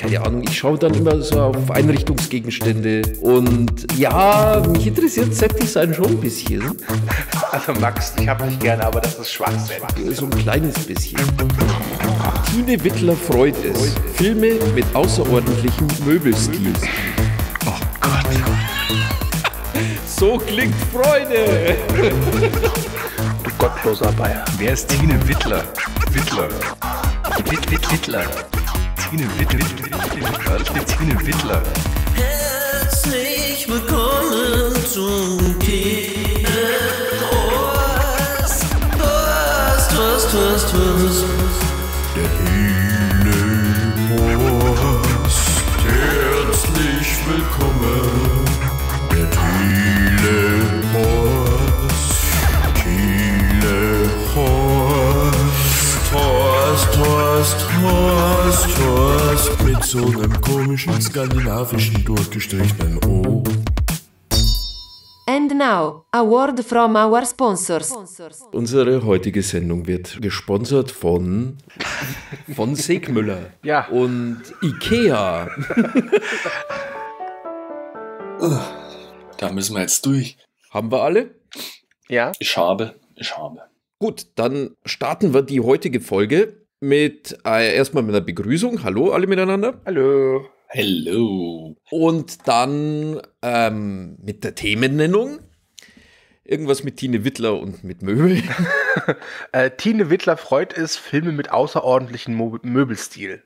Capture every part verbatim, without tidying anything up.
keine Ahnung, ich schaue dann immer so auf Einrichtungsgegenstände und ja, mich interessiert Set-Design schon ein bisschen. Also Max, ich hab dich gerne, aber das ist Schwachsinn. So ein kleines bisschen. Tine Wittler freut es. Filme mit außerordentlichem Möbelstil. Oh Gott. So klingt Freude. Du gottloser Bayer. Wer ist Tine Wittler? Wittler. Witt, Witt, Wittler. Tine Witt, Witt, Witt, Tine Wittler. Herzlich willkommen zum Kino. Was, was, was, was, was. Der Telepost. Herzlich willkommen. Der Telepost. Telepost. Horst, Horst, Horst, Horst. Mit so einem komischen skandinavischen durchgestrichenen O. And now, a word from our sponsors. Unsere heutige Sendung wird gesponsert von, von Segmüller Ja. und Ikea. Da müssen wir jetzt durch. Haben wir alle? Ja? Ich habe, ich habe. Gut, dann starten wir die heutige Folge mit äh, erstmal mit einer Begrüßung. Hallo alle miteinander. Hallo. Hello. Und dann ähm, mit der Themennennung. Irgendwas mit Tine Wittler und mit Möbel. äh, Tine Wittler freut es, Filme mit außerordentlichem Mo- Möbelstil.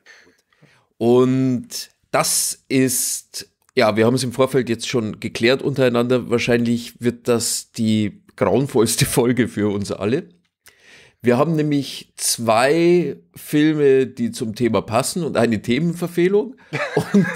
Und das ist, ja, wir haben es im Vorfeld jetzt schon geklärt untereinander. Wahrscheinlich wird das die grauenvollste Folge für uns alle. Wir haben nämlich zwei Filme, die zum Thema passen und eine Themenverfehlung. Und,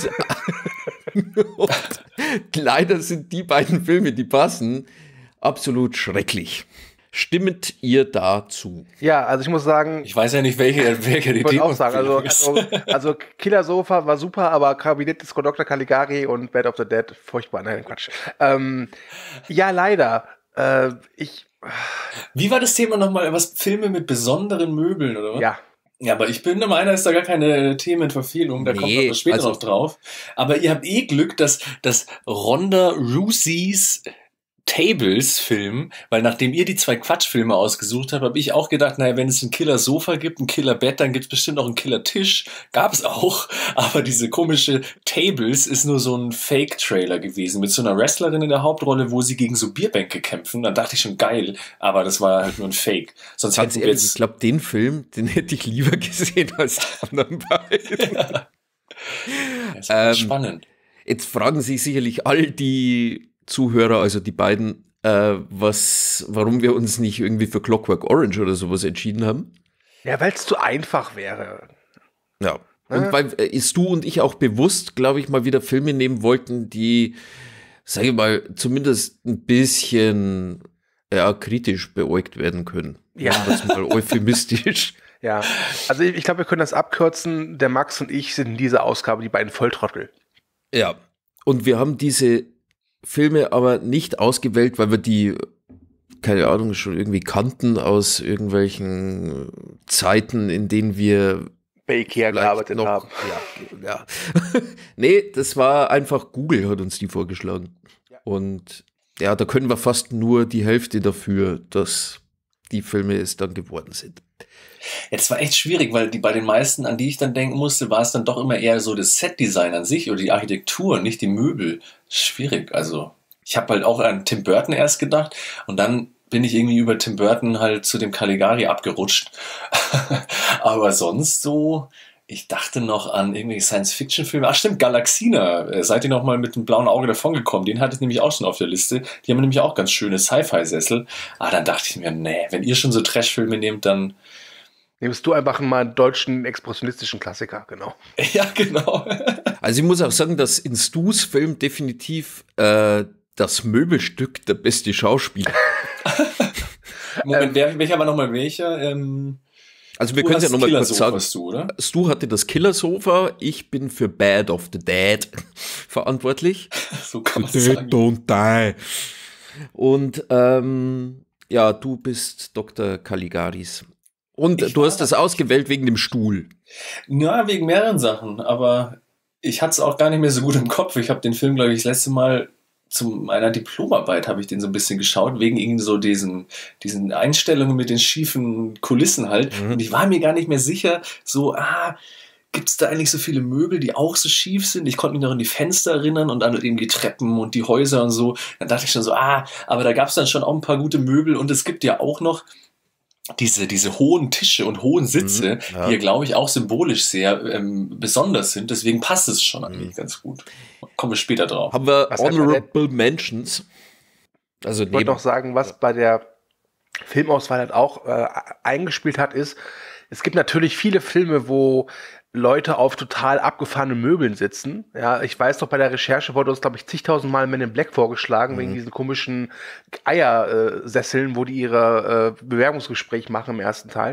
und leider sind die beiden Filme, die passen, absolut schrecklich. Stimmt ihr dazu? Ja, also ich muss sagen, Ich weiß ja nicht, welche, welche die ich wollte auch sagen, also, Themenempfehlung ist. also, also Killer Sofa war super, aber Kabinett des Doktor Caligari und Bed of the Dead, furchtbar, nein, Quatsch. Ähm, ja, leider. Äh, ich, Wie war das Thema nochmal? Was, Filme mit besonderen Möbeln, oder was? ja. Ja, aber ich bin der Meinung, ist da gar keine Themenverfehlung, da Nee, kommt man später also- noch drauf. Aber ihr habt eh Glück, dass, dass Ronda Rousey's Tables-Film, weil nachdem ihr die zwei Quatschfilme ausgesucht habt, habe ich auch gedacht, naja, wenn es ein Killer-Sofa gibt, ein Killer-Bett, dann gibt es bestimmt auch einen Killer-Tisch. Gab es auch, aber diese komische Tables ist nur so ein Fake-Trailer gewesen, mit so einer Wrestlerin in der Hauptrolle, wo sie gegen so Bierbänke kämpfen. Dann dachte ich schon, geil, aber das war halt nur ein Fake. Sonst Ganz hätten wir ehrlich, ich jetzt... glaube, den Film, den hätte ich lieber gesehen als die anderen beiden. Das war Ähm, spannend. Jetzt fragen sich sicherlich all die Zuhörer, also die beiden, äh, was, warum wir uns nicht irgendwie für Clockwork Orange oder sowas entschieden haben. Ja, weil es zu einfach wäre. Ja. Und weil äh, ist du und ich auch bewusst, glaube ich, mal wieder Filme nehmen wollten, die, sage ich mal, zumindest ein bisschen ja, kritisch beäugt werden können. Ja. Sagen wir es mal euphemistisch. Ja, also ich, ich glaube, wir können das abkürzen. Der Max und ich sind in dieser Ausgabe die beiden Volltrottel. Ja. Und wir haben diese Filme aber nicht ausgewählt, weil wir die, keine Ahnung, schon irgendwie kannten aus irgendwelchen Zeiten, in denen wir Bei Ikea vielleicht gearbeitet noch, haben. Ja, ja. Nee, das war einfach Google hat uns die vorgeschlagen. Und ja, da können wir fast nur die Hälfte dafür, dass die Filme es dann geworden sind. Ja, das war echt schwierig, weil die bei den meisten, an die ich dann denken musste, war es dann doch immer eher so das Setdesign an sich oder die Architektur, nicht die Möbel. Schwierig, also ich habe halt auch an Tim Burton erst gedacht und dann bin ich irgendwie über Tim Burton halt zu dem Caligari abgerutscht. Aber sonst so, ich dachte noch an irgendwelche Science-Fiction-Filme. Ach stimmt, Galaxina, seid ihr noch mal mit dem blauen Auge davongekommen? Den hatte ich nämlich auch schon auf der Liste. Die haben nämlich auch ganz schöne Sci-Fi-Sessel. Ah, dann dachte ich mir, nee, wenn ihr schon so Trash-Filme nehmt, dann Nimmst du einfach mal einen deutschen expressionistischen Klassiker, genau. ja, genau. Also ich muss auch sagen, dass in Stu's Film definitiv äh, das Möbelstück der beste Schauspieler. Moment, wer, welcher war nochmal welcher? Ähm, Also wir du können es ja hast nochmal kurz Killersofa, sagen. hast du, oder? Stu hatte das Killersofa, ich bin für Bad of the Dead verantwortlich. So kann man Dead sagen. don't die. Und ähm, ja, du bist Doktor Caligaris. Und Ich du war hast das ausgewählt wegen dem Stuhl. Ja, wegen mehreren Sachen, aber ich hatte es auch gar nicht mehr so gut im Kopf. Ich habe den Film, glaube ich, das letzte Mal zu meiner Diplomarbeit habe ich den so ein bisschen geschaut, wegen irgendwie so diesen, diesen Einstellungen mit den schiefen Kulissen halt. Mhm. Und ich war mir gar nicht mehr sicher, so, ah, gibt es da eigentlich so viele Möbel, die auch so schief sind? Ich konnte mich noch an die Fenster erinnern und an eben die Treppen und die Häuser und so. Dann dachte ich schon so, ah, aber da gab es dann schon auch ein paar gute Möbel und es gibt ja auch noch diese, diese hohen Tische und hohen Sitze, mhm, ja. die ja, glaube ich, auch symbolisch sehr ähm, besonders sind. Deswegen passt es schon eigentlich mhm. ganz gut. Kommen wir später drauf. Haben wir was Honorable Mentions? Also ich wollte noch sagen, was bei der Filmauswahl halt auch äh, eingespielt hat, ist, es gibt natürlich viele Filme, wo Leute auf total abgefahrenen Möbeln sitzen. Ja, ich weiß doch, bei der Recherche wurde uns, glaube ich, zigtausend Mal Men in Black vorgeschlagen, mhm. wegen diesen komischen Eiersesseln, wo die ihre äh, Bewerbungsgespräch machen im ersten Teil.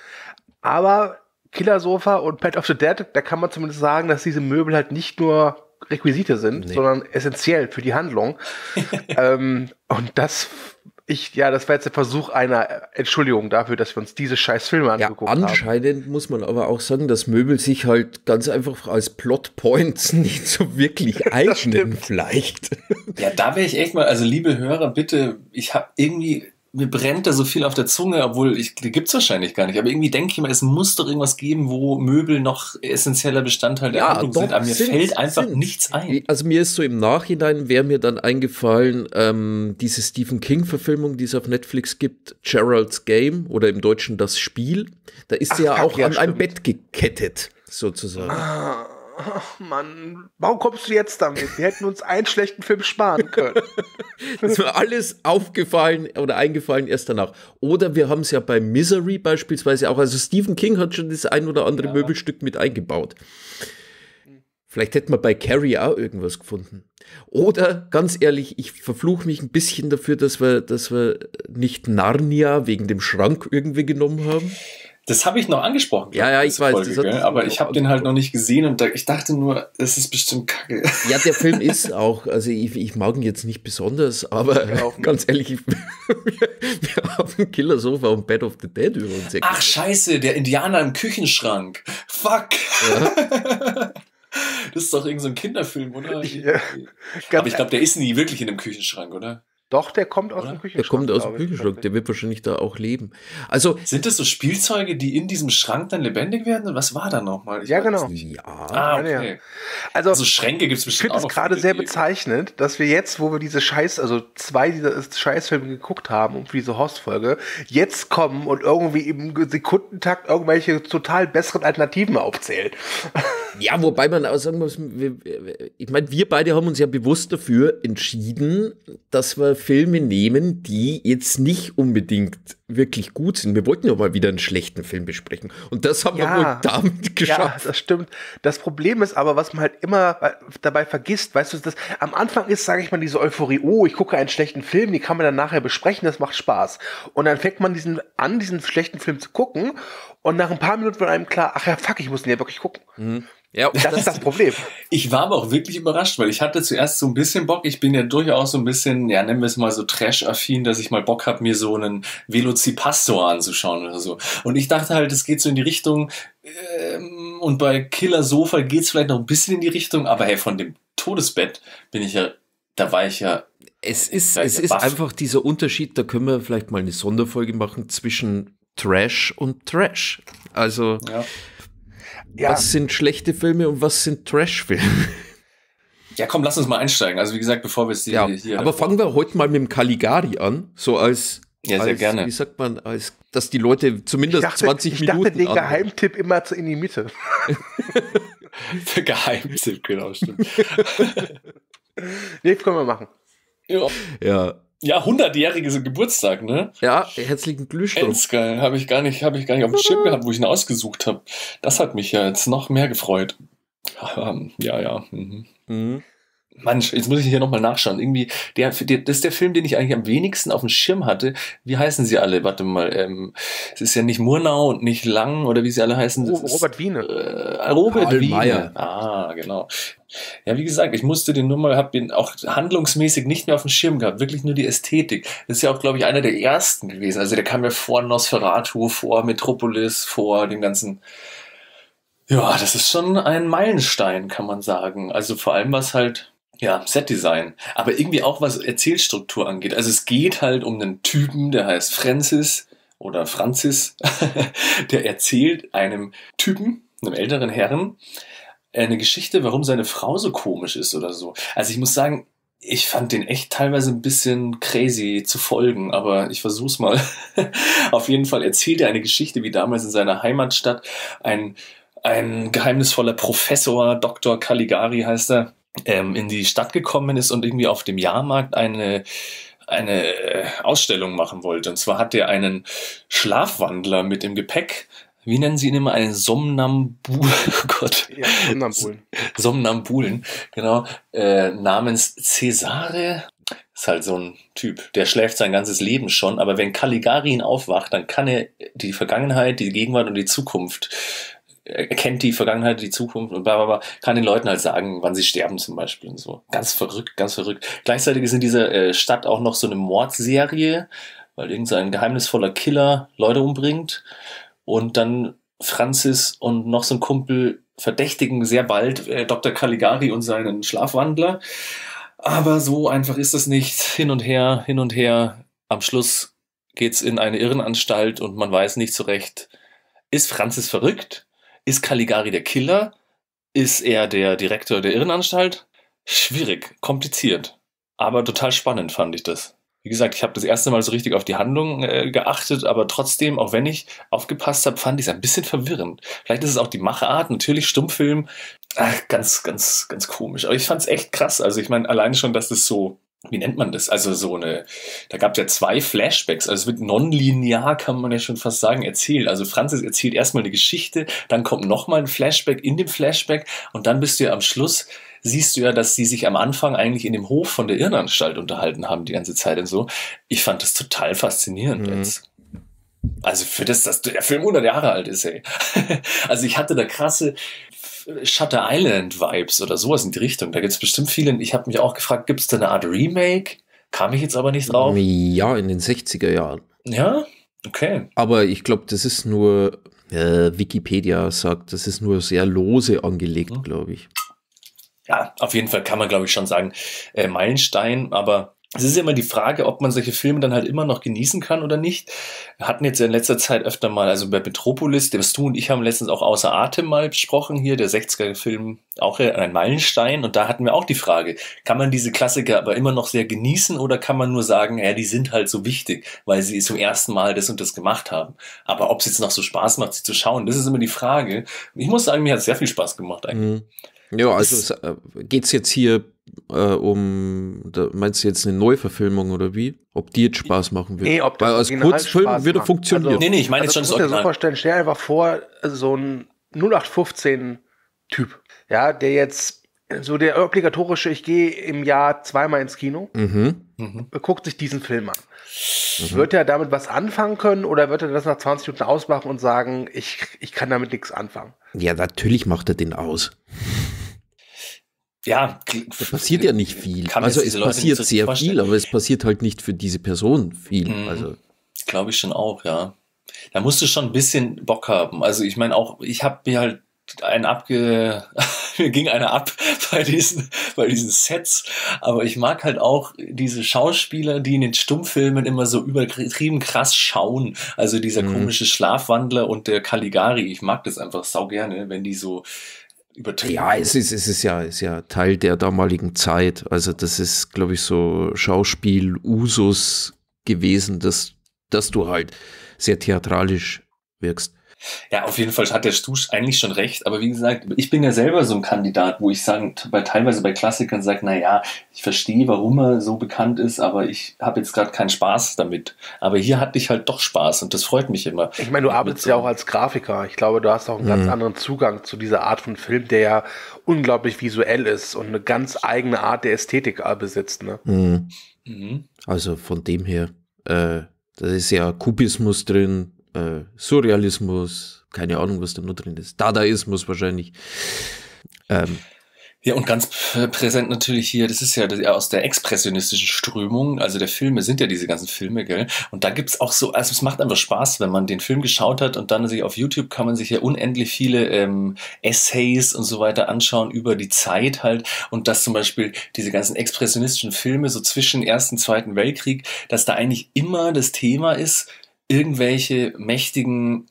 Aber Killersofa und Pet of the Dead, da kann man zumindest sagen, dass diese Möbel halt nicht nur Requisite sind, nee. sondern essentiell für die Handlung. ähm, und das Ich, ja, das war jetzt der Versuch einer Entschuldigung dafür, dass wir uns diese scheiß Filme angeguckt ja, anscheinend haben. Muss man aber auch sagen, dass Möbel sich halt ganz einfach als Plotpoints nicht so wirklich eignen vielleicht. Ja, da wäre ich echt mal, also liebe Hörer, bitte, ich habe irgendwie, mir brennt da so viel auf der Zunge, obwohl, ich, die gibt's wahrscheinlich gar nicht, aber irgendwie denke ich mal, es muss doch irgendwas geben, wo Möbel noch essentieller Bestandteil der ja, Handlung doch, sind, aber mir sind, fällt einfach sind. nichts ein. Also mir ist so im Nachhinein, wäre mir dann eingefallen, ähm, diese Stephen King-Verfilmung, die es auf Netflix gibt, Gerald's Game oder im Deutschen Das Spiel, da ist Ach, sie ja fuck, auch ja, an stimmt. ein Bett gekettet, sozusagen. Ah. Ach Mann, warum kommst du jetzt damit? Wir hätten uns einen schlechten Film sparen können. Das ist mir alles aufgefallen oder eingefallen erst danach. Oder wir haben es ja bei Misery beispielsweise auch. Also Stephen King hat schon das ein oder andere ja. Möbelstück mit eingebaut. Vielleicht hätten wir bei Carrie auch irgendwas gefunden. Oder, ganz ehrlich, ich verfluche mich ein bisschen dafür, dass wir, dass wir nicht Narnia wegen dem Schrank irgendwie genommen haben. Das habe ich noch angesprochen. Ja, ja, ich weiß. Folge, das hat gell? Aber ich habe den halt noch nicht gesehen und da, ich dachte nur, das ist bestimmt kacke. Ja, der Film ist auch, also ich, ich mag ihn jetzt nicht besonders, aber ganz ehrlich, ich, wir, wir haben Killersofa und Bed of the Dead über uns. Ach scheiße, der Indianer im Küchenschrank. Fuck. Ja. Das ist doch irgend so ein Kinderfilm, oder? Ja. Aber ich glaube, der ist nie wirklich in einem Küchenschrank, oder? Doch, der kommt aus Oder? dem Küchenschrank. Der kommt aus dem Küchenschrank, der wird wahrscheinlich da auch leben. Also, sind das so Spielzeuge, die in diesem Schrank dann lebendig werden? Was war da nochmal? Ich ja, genau. Ja. Ah, okay. Ja. Also, also Schränke gibt es bestimmt auch noch. Ich finde es gerade sehr bezeichnend, dass wir jetzt, wo wir diese Scheiß, also zwei dieser Scheißfilme geguckt haben und für diese Horst-Folge, jetzt kommen und irgendwie im Sekundentakt irgendwelche total besseren Alternativen aufzählen. Ja, wobei man auch sagen muss, wir, ich meine, wir beide haben uns ja bewusst dafür entschieden, dass wir Filme nehmen, die jetzt nicht unbedingt wirklich gut sind. Wir wollten ja mal wieder einen schlechten Film besprechen. Und das haben ja, wir wohl damit geschafft. Ja, das stimmt. Das Problem ist aber, was man halt immer dabei vergisst, weißt du, das am Anfang ist, sage ich mal, diese Euphorie, oh, ich gucke einen schlechten Film, die kann man dann nachher besprechen, das macht Spaß. Und dann fängt man diesen an, diesen schlechten Film zu gucken und nach ein paar Minuten wird einem klar, ach ja, fuck, ich muss den ja wirklich gucken. Mhm. Ja, das ist das Problem. Ich war aber auch wirklich überrascht, weil ich hatte zuerst so ein bisschen Bock, ich bin ja durchaus so ein bisschen, ja, nennen wir es mal so Trash-affin, dass ich mal Bock habe, mir so einen Velocipastor anzuschauen oder so. Und ich dachte halt, es geht so in die Richtung, ähm, und bei Killer Sofa geht es vielleicht noch ein bisschen in die Richtung, aber hey, von dem Todesbett bin ich ja, da war ich ja. Es ist, es ist einfach dieser Unterschied, da können wir vielleicht mal eine Sonderfolge machen zwischen Trash und Trash. Also, ja. Ja. Was sind schlechte Filme und was sind Trash-Filme? Ja, komm, lass uns mal einsteigen. Also wie gesagt, bevor wir es ja, hier... Aber fangen wir heute mal mit dem Caligari an. So als, ja, sehr als, gerne. Wie sagt man, als dass die Leute zumindest ich dachte, zwanzig ich Minuten... Ich dachte, den anhören. Geheimtipp immer zu in die Mitte. Der Geheimtipp, genau, stimmt. Nee, können wir machen. Ja. Ja. Ja, hundertjähriges Geburtstag, ne? Ja, herzlichen Glückwunsch. Endgeil, habe ich gar nicht, habe ich gar nicht auf dem Schirm gehabt, wo ich ihn ausgesucht habe. Das hat mich ja jetzt noch mehr gefreut. Ja, ja. Mhm. Mhm. Mann, jetzt muss ich hier nochmal nachschauen. Irgendwie, der, der, das ist der Film, den ich eigentlich am wenigsten auf dem Schirm hatte. Wie heißen sie alle? Warte mal, ähm, es ist ja nicht Murnau und nicht Lang oder wie sie alle heißen. Oh, Robert Wiene. Äh, Robert Karl Wiene. Mayer. Ah, genau. Ja, wie gesagt, ich musste den nur mal, hab den auch handlungsmäßig nicht mehr auf dem Schirm gehabt. Wirklich nur die Ästhetik. Das ist ja auch, glaube ich, einer der ersten gewesen. Also der kam ja vor Nosferatu, vor Metropolis, vor dem ganzen Ja, das ist schon ein Meilenstein, kann man sagen. Also vor allem was halt, ja, Setdesign, aber irgendwie auch was Erzählstruktur angeht. Also es geht halt um einen Typen, der heißt Francis oder Francis, der erzählt einem Typen, einem älteren Herrn, eine Geschichte, warum seine Frau so komisch ist oder so. Also ich muss sagen, ich fand den echt teilweise ein bisschen crazy zu folgen, aber ich versuch's mal. Auf jeden Fall erzählt er eine Geschichte, wie damals in seiner Heimatstadt ein, ein geheimnisvoller Professor, Doktor Caligari heißt er, ähm, in die Stadt gekommen ist und irgendwie auf dem Jahrmarkt eine, eine äh, Ausstellung machen wollte. Und zwar hat er einen Schlafwandler mit dem Gepäck. Wie nennen sie ihn immer? Einen Somnambul, oh Gott. Ja, Somnambulen. Somnambulen, genau. Äh, namens Cesare. Ist halt so ein Typ, der schläft sein ganzes Leben schon, aber wenn Caligari ihn aufwacht, dann kann er die Vergangenheit, die Gegenwart und die Zukunft, er kennt die Vergangenheit, die Zukunft und bla bla bla, kann den Leuten halt sagen, wann sie sterben zum Beispiel und so. Ganz verrückt, ganz verrückt. Gleichzeitig ist in dieser äh, Stadt auch noch so eine Mordserie, weil irgend so ein geheimnisvoller Killer Leute umbringt. Und dann Francis und noch so ein Kumpel verdächtigen sehr bald äh, Doktor Caligari und seinen Schlafwandler. Aber so einfach ist es nicht. Hin und her, hin und her. Am Schluss geht's in eine Irrenanstalt und man weiß nicht so recht, ist Francis verrückt? Ist Caligari der Killer? Ist er der Direktor der Irrenanstalt? Schwierig, kompliziert. Aber total spannend fand ich das. Wie gesagt, ich habe das erste Mal so richtig auf die Handlung äh, geachtet, aber trotzdem, auch wenn ich aufgepasst habe, fand ich es ein bisschen verwirrend. Vielleicht ist es auch die Machart, natürlich Stummfilm, ach, ganz, ganz, ganz komisch. Aber ich fand es echt krass. Also ich meine, alleine schon, dass das so, wie nennt man das? Also so eine, da gab es ja zwei Flashbacks, also es wird nonlinear, kann man ja schon fast sagen, erzählt. Also Francis erzählt erstmal eine Geschichte, dann kommt nochmal ein Flashback in dem Flashback und dann bist du ja am Schluss, siehst du ja, dass sie sich am Anfang eigentlich in dem Hof von der Irrenanstalt unterhalten haben die ganze Zeit und so. Ich fand das total faszinierend Mhm. jetzt. Also für das, dass der Film hundert Jahre alt ist, ey. Also ich hatte da krasse Shutter Island Vibes oder sowas in die Richtung. Da gibt es bestimmt viele. Ich habe mich auch gefragt, gibt es da eine Art Remake? Kam ich jetzt aber nicht drauf. Ja, in den sechziger Jahren. Ja? Okay. Aber ich glaube, das ist nur, äh, Wikipedia sagt, das ist nur sehr lose angelegt, Mhm. glaube ich. Ja, auf jeden Fall kann man, glaube ich, schon sagen, äh, Meilenstein, aber es ist ja immer die Frage, ob man solche Filme dann halt immer noch genießen kann oder nicht. Wir hatten jetzt in letzter Zeit öfter mal, also bei Metropolis, der du und ich haben letztens auch Außer Atem mal besprochen hier, der sechziger-Film, auch ein Meilenstein, und da hatten wir auch die Frage, kann man diese Klassiker aber immer noch sehr genießen oder kann man nur sagen, ja, die sind halt so wichtig, weil sie zum ersten Mal das und das gemacht haben. Aber ob es jetzt noch so Spaß macht, sie zu schauen, das ist immer die Frage. Ich muss sagen, mir hat es sehr viel Spaß gemacht eigentlich. Mhm. Ja, also Das- es, äh, geht's jetzt hier äh, um, da meinst du jetzt eine Neuverfilmung oder wie? Ob die jetzt Spaß machen wird? Nee, ob das Weil als Original Kurzfilm Spaß wird er macht. funktionieren. Also- Nee, nee, ich meine jetzt Also, schon das das musst du dir so Original. vorstellen, stell dir einfach vor, so ein null acht fünfzehn Typ, ja, der jetzt so der obligatorische, ich gehe im Jahr zweimal ins Kino, Mhm. Mhm. guckt sich diesen Film an. Wird er damit was anfangen können oder wird er das nach zwanzig Minuten ausmachen und sagen, ich, ich kann damit nichts anfangen? Ja, natürlich macht er den aus. Ja, Da passiert ja nicht viel. Kann Also jetzt es diese Leute passiert nicht so sehr vorstellen. viel, aber es passiert halt nicht für diese Person viel. Mhm. Also Glaube ich schon auch, ja. Da musst du schon ein bisschen Bock haben. Also ich meine auch, ich habe mir halt einen abge... mir ging einer ab bei diesen, bei diesen Sets. Aber ich mag halt auch diese Schauspieler, die in den Stummfilmen immer so übertrieben krass schauen. Also dieser Mhm. komische Schlafwandler und der Caligari. Ich mag das einfach sau gerne, wenn die so übertrieben... ja, es ist, es ist ja, ist ja Teil der damaligen Zeit. Also das ist, glaube ich, so Schauspiel-Usus gewesen, dass, dass du halt sehr theatralisch wirkst. Ja, auf jeden Fall hat der Stusch eigentlich schon recht. Aber wie gesagt, ich bin ja selber so ein Kandidat, wo ich sagen, bei, teilweise bei Klassikern sage, na ja, ich verstehe, warum er so bekannt ist, aber ich habe jetzt gerade keinen Spaß damit. Aber hier hatte ich halt doch Spaß und das freut mich immer. Ich meine, du arbeitest ja auch als Grafiker. Ich glaube, du hast auch einen ganz Mhm. anderen Zugang zu dieser Art von Film, der ja unglaublich visuell ist und eine ganz eigene Art der Ästhetik äh, besitzt. Ne? Mhm. Mhm. Also von dem her, äh, da ist ja Kubismus drin, äh, Surrealismus, keine Ahnung, was da noch drin ist. Dadaismus wahrscheinlich. Ähm, Ja, und ganz p- präsent natürlich hier, das ist ja das- ja aus der expressionistischen Strömung, also der Filme sind ja diese ganzen Filme, gell? Und da gibt's auch so, also es macht einfach Spaß, wenn man den Film geschaut hat und dann sich auf YouTube kann man sich ja unendlich viele ähm, Essays und so weiter anschauen über die Zeit halt und dass zum Beispiel diese ganzen expressionistischen Filme so zwischen Ersten und Zweiten Weltkrieg, dass da eigentlich immer das Thema ist, irgendwelche mächtigen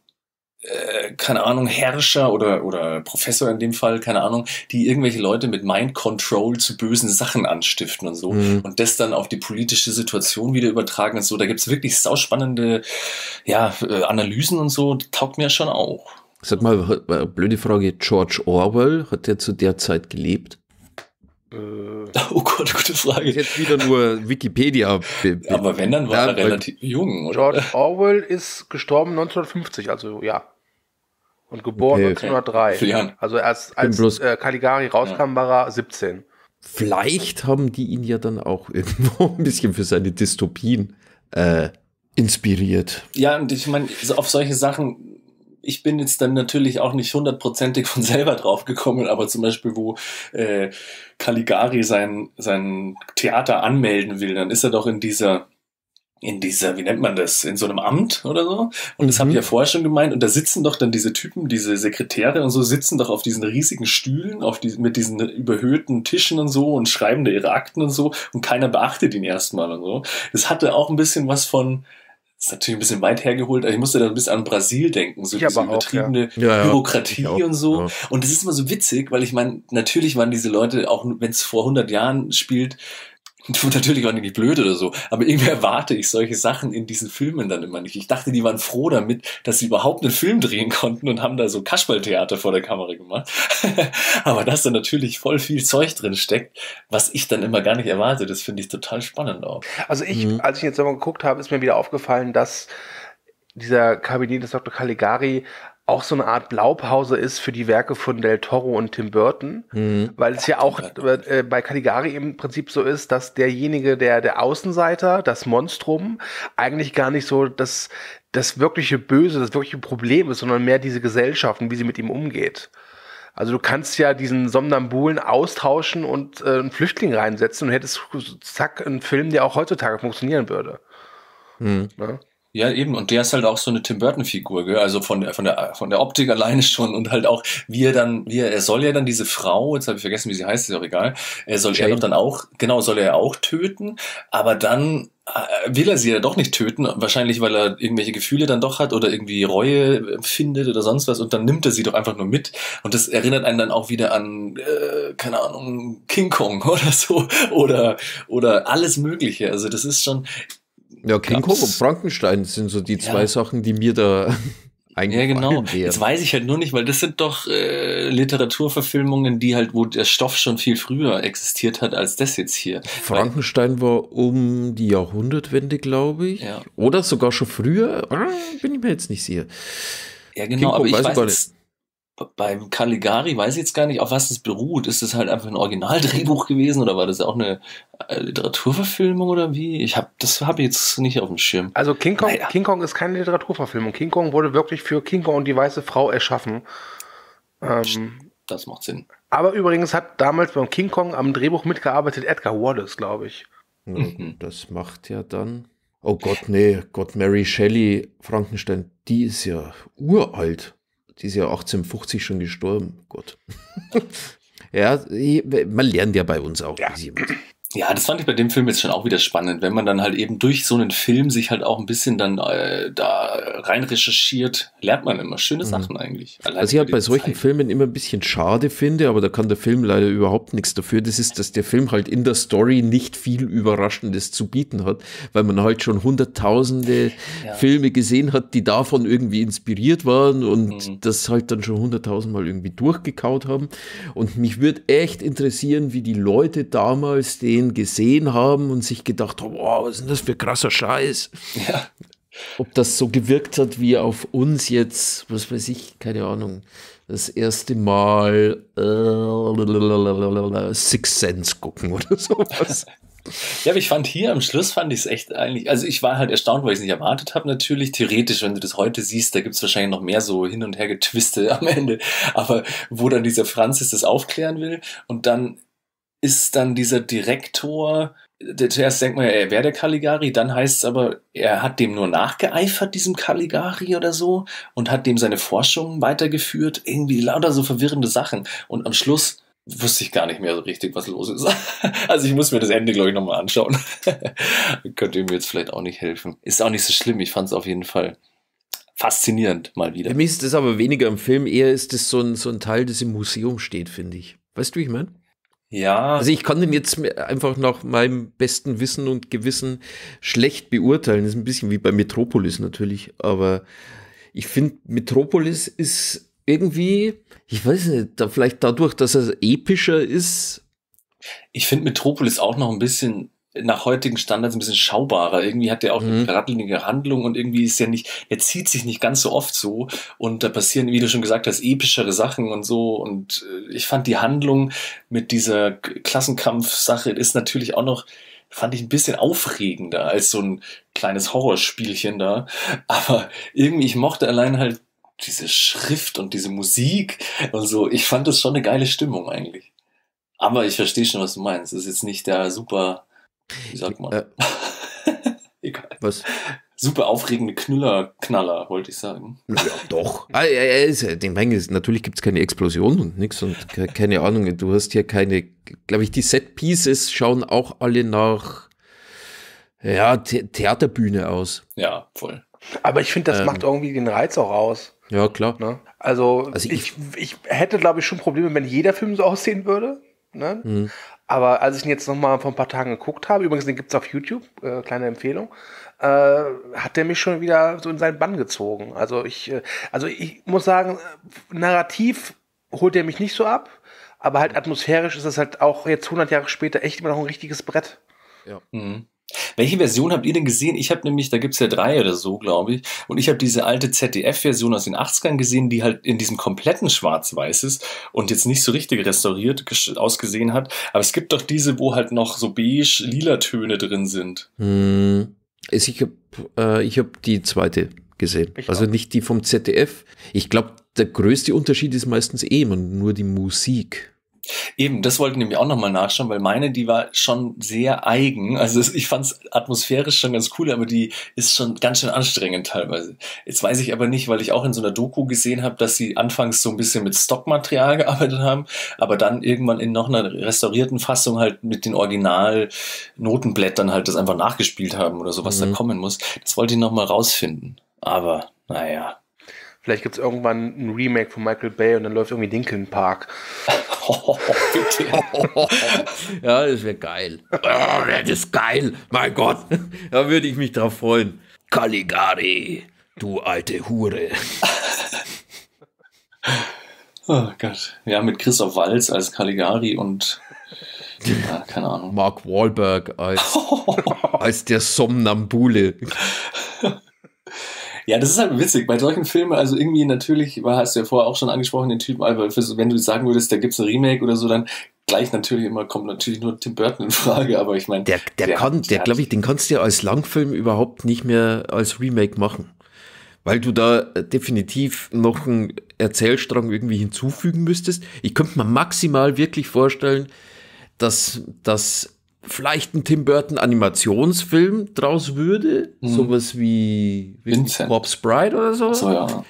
äh, keine Ahnung, Herrscher oder, oder Professor in dem Fall, keine Ahnung, die irgendwelche Leute mit Mind Control zu bösen Sachen anstiften und so Mhm. und das dann auf die politische Situation wieder übertragen und so. Da gibt's wirklich sauspannende ja, äh, Analysen und so, taugt mir schon auch. Sag mal, hat- äh, blöde Frage, George Orwell, hat der zu der Zeit gelebt? Äh, Oh Gott, gute Ist Frage. jetzt wieder nur Wikipedia. be- be- Aber wenn, dann war Ja, er weil- relativ jung, oder? George Orwell ist gestorben neunzehnhundertfünfzig, also ja. Und geboren Okay. neunzehnhundertdrei. Wie Jahren? Also erst als bloß- äh, Caligari rauskam, war er siebzehn. Vielleicht haben die ihn ja dann auch irgendwo ein bisschen für seine Dystopien äh, inspiriert. Ja, und ich meine, so auf solche Sachen, ich bin jetzt dann natürlich auch nicht hundertprozentig von selber drauf gekommen, aber zum Beispiel, wo äh, Caligari sein, sein Theater anmelden will, dann ist er doch in dieser, in dieser, wie nennt man das, in so einem Amt oder so. Und das Mhm. habe ich ja vorher schon gemeint. Und da sitzen doch dann diese Typen, diese Sekretäre und so, sitzen doch auf diesen riesigen Stühlen, auf die, mit diesen überhöhten Tischen und so und schreiben da ihre Akten und so. Und keiner beachtet ihn erstmal und so. Das hatte auch ein bisschen was von, das ist natürlich ein bisschen weit hergeholt, aber ich musste da ein bisschen an Brasil denken, so Ich diese aber auch, übertriebene Ja, ja. Bürokratie Ich auch, und so. ja. Und das ist immer so witzig, weil ich meine, natürlich waren diese Leute, auch wenn es vor hundert Jahren spielt, natürlich waren die nicht blöd oder so, aber irgendwie erwarte ich solche Sachen in diesen Filmen dann immer nicht. Ich dachte, die waren froh damit, dass sie überhaupt einen Film drehen konnten und haben da so Kasperltheater vor der Kamera gemacht. Aber dass da natürlich voll viel Zeug drin steckt, was ich dann immer gar nicht erwarte, das finde ich total spannend auch. Also ich, Mhm. als ich jetzt nochmal geguckt habe, ist mir wieder aufgefallen, dass dieser Kabinett des Doktor Caligari auch so eine Art Blaupause ist für die Werke von Del Toro und Tim Burton, Mhm. weil es ja auch äh, bei Caligari im Prinzip so ist, dass derjenige, der der Außenseiter, das Monstrum, eigentlich gar nicht so das, das wirkliche Böse, das wirkliche Problem ist, sondern mehr diese Gesellschaft und wie sie mit ihm umgeht. Also du kannst ja diesen Somnambulen austauschen und äh, einen Flüchtling reinsetzen und hättest zack einen Film, der auch heutzutage funktionieren würde. Mhm. Ne? Ja, eben, und der ist halt auch so eine Tim Burton-Figur, gell? Also von der, von der, von der Optik alleine schon und halt auch, wie er dann, wie er, er soll ja dann diese Frau, jetzt habe ich vergessen, wie sie heißt, ist auch egal, er soll er Jane. doch dann auch, genau, soll er ja auch töten, aber dann äh, will er sie ja doch nicht töten, wahrscheinlich, weil er irgendwelche Gefühle dann doch hat oder irgendwie Reue empfindet oder sonst was und dann nimmt er sie doch einfach nur mit und das erinnert einen dann auch wieder an, äh, keine Ahnung, King Kong oder so oder, oder alles Mögliche, also das ist schon, Ja, King Kong Glaub's- und Frankenstein sind so die zwei Ja. Sachen, die mir da eigentlich ja, genau. wären. Jetzt weiß ich halt nur nicht, weil das sind doch äh, Literaturverfilmungen, die halt, wo der Stoff schon viel früher existiert hat als das jetzt hier. Frankenstein war um die Jahrhundertwende, glaube ich. Ja. Oder sogar schon früher. Ah, bin ich mir jetzt nicht sicher. Ja, King genau, Kong aber ich weiß ich weiß gar jetzt, beim Caligari weiß ich jetzt gar nicht, auf was es beruht. Ist das halt einfach ein Originaldrehbuch gewesen oder war das auch eine äh, Literaturverfilmung oder wie? Ich habe das habe ich jetzt nicht auf dem Schirm. Also King Kong, Naja. King Kong ist keine Literaturverfilmung. King Kong wurde wirklich für King Kong und die weiße Frau erschaffen. Ähm, Das macht Sinn. aber übrigens hat damals beim King Kong am Drehbuch mitgearbeitet Edgar Wallace, glaube ich. Ja, Mhm. das macht ja dann. Oh Gott, nee, Gott, Mary Shelley, Frankenstein, die ist ja uralt. Die ist ja achtzehnhundertfünfzig schon gestorben. Gott. Ja, man lernt ja bei uns auch. Ja. ein bisschen. Ja, das fand ich bei dem Film jetzt schon auch wieder spannend, wenn man dann halt eben durch so einen Film sich halt auch ein bisschen dann äh, da rein recherchiert, lernt man immer schöne Sachen eigentlich. Allein Was ich halt über bei die solchen Zeit. Filmen immer ein bisschen schade finde, aber da kann der Film leider überhaupt nichts dafür, das ist, dass der Film halt in der Story nicht viel Überraschendes zu bieten hat, weil man halt schon hunderttausende Ja. Filme gesehen hat, die davon irgendwie inspiriert waren und Mhm. das halt dann schon hunderttausendmal irgendwie durchgekaut haben. Und mich würde echt interessieren, wie die Leute damals den gesehen haben und sich gedacht haben, wow, was ist denn das für krasser Scheiß? Ja. Ob das so gewirkt hat, wie auf uns jetzt, was weiß ich, keine Ahnung, das erste Mal äh, Sixth Sense gucken oder sowas. Ja, aber ich fand hier am Schluss, fand ich es echt eigentlich, also ich war halt erstaunt, weil ich es nicht erwartet habe natürlich. Theoretisch, wenn du das heute siehst, da gibt es wahrscheinlich noch mehr so hin und her Getwiste am Ende. Aber wo dann dieser Francis das aufklären will und dann ist dann dieser Direktor, der, zuerst denkt man ja, er wäre der Caligari, dann heißt es aber, er hat dem nur nachgeeifert, diesem Caligari oder so, und hat dem seine Forschungen weitergeführt. Irgendwie lauter so verwirrende Sachen. Und am Schluss wusste ich gar nicht mehr so richtig, was los ist. Also ich muss mir das Ende, glaube ich, nochmal anschauen. Könnte mir jetzt vielleicht auch nicht helfen. Ist auch nicht so schlimm. Ich fand es auf jeden Fall faszinierend mal wieder. Für mich ist das aber weniger im Film, eher ist das so ein, so ein Teil, das im Museum steht, finde ich. Weißt du, wie ich meine? Ja. Also ich kann den jetzt einfach nach meinem besten Wissen und Gewissen schlecht beurteilen. Das ist ein bisschen wie bei Metropolis natürlich. Aber ich finde, Metropolis ist irgendwie, ich weiß nicht, da vielleicht dadurch, dass er epischer ist. Ich finde Metropolis auch noch ein bisschen nach heutigen Standards ein bisschen schaubarer. Irgendwie hat der auch eine Mhm. geradlinige Handlung und irgendwie ist er nicht, er zieht sich nicht ganz so oft so und da passieren, wie du schon gesagt hast, epischere Sachen und so und äh, ich fand die Handlung mit dieser K- Klassenkampf-Sache ist natürlich auch noch, fand ich ein bisschen aufregender als so ein kleines Horrorspielchen da, aber irgendwie, ich mochte allein halt diese Schrift und diese Musik und so, ich fand das schon eine geile Stimmung eigentlich. Aber ich verstehe schon, was du meinst. Es ist jetzt nicht der super, wie sagt man? Äh, Egal. was? Super aufregende Knüller, Knaller, wollte ich sagen. Ja, doch. Ah, ja, ja, ist, ja- den Menge ist, natürlich gibt es keine Explosion und nichts und ke- keine Ahnung. Du hast hier keine, glaube ich, die Set-Pieces schauen auch alle nach ja, The Theaterbühne aus. Ja, voll. Aber ich finde, das Ähm. macht irgendwie den Reiz auch aus. Ja, klar. Ne? Also, Also ich, ich hätte, glaube ich, schon Probleme, wenn jeder Film so aussehen würde. Ne? Mhm. Aber als ich ihn jetzt noch mal vor ein paar Tagen geguckt habe, übrigens, den gibt es auf YouTube, äh, kleine Empfehlung, äh, hat der mich schon wieder so in seinen Bann gezogen. Also ich, äh, also ich muss sagen, äh, narrativ holt er mich nicht so ab, aber halt atmosphärisch ist es halt auch jetzt hundert Jahre später echt immer noch ein richtiges Brett. Mhm. Welche Version habt ihr denn gesehen? Ich habe nämlich, da gibt's ja drei oder so, glaube ich. Und ich habe diese alte Z D F-Version aus den achtzigern gesehen, die halt in diesem kompletten Schwarz-Weiß ist und jetzt nicht so richtig restauriert gesch- ausgesehen hat. Aber es gibt doch diese, wo halt noch so beige-lila Töne drin sind. Hm, also ich habe äh, ich hab die zweite gesehen. Ich Also auch. nicht die vom Z D F. Ich glaube, der größte Unterschied ist meistens eh immer nur die Musik. Eben, das wollte ich nämlich auch nochmal nachschauen, weil meine, die war schon sehr eigen. Also es- ich fand es atmosphärisch schon ganz cool, aber die ist schon ganz schön anstrengend teilweise. Jetzt weiß ich aber nicht, weil ich auch in so einer Doku gesehen habe, dass sie anfangs so ein bisschen mit Stockmaterial gearbeitet haben, aber dann irgendwann in noch einer restaurierten Fassung halt mit den Original-Notenblättern halt das einfach nachgespielt haben oder so, was Mhm. da kommen muss. Das wollte ich nochmal rausfinden. Aber, naja. Vielleicht gibt es irgendwann ein Remake von Michael Bay und dann läuft irgendwie Linkin Park. Bitte. Ja, das wäre geil. Oh, das ist geil. Mein Gott. Da würde ich mich drauf freuen. Caligari, du alte Hure. Oh Gott. Ja, mit Christoph Waltz als Caligari und ja, keine Ahnung. Mark Wahlberg als, als der Somnambule. Ja, das ist halt witzig. Bei solchen Filmen, also irgendwie natürlich, war- hast du ja vorher auch schon angesprochen, den Typen, aber für- wenn du sagen würdest, da gibt's ein Remake oder so, dann gleich natürlich immer kommt natürlich nur Tim Burton in Frage, aber ich meine. Der, der, kann, der glaube ich, den kannst du ja als Langfilm überhaupt nicht mehr als Remake machen. Weil du da äh, definitiv noch einen Erzählstrang irgendwie hinzufügen müsstest. Ich könnte mir maximal wirklich vorstellen, dass, dass vielleicht ein Tim Burton Animationsfilm draus würde. Mhm. Sowas wie, wie Vincent. Bob's Bride oder so. So, ja.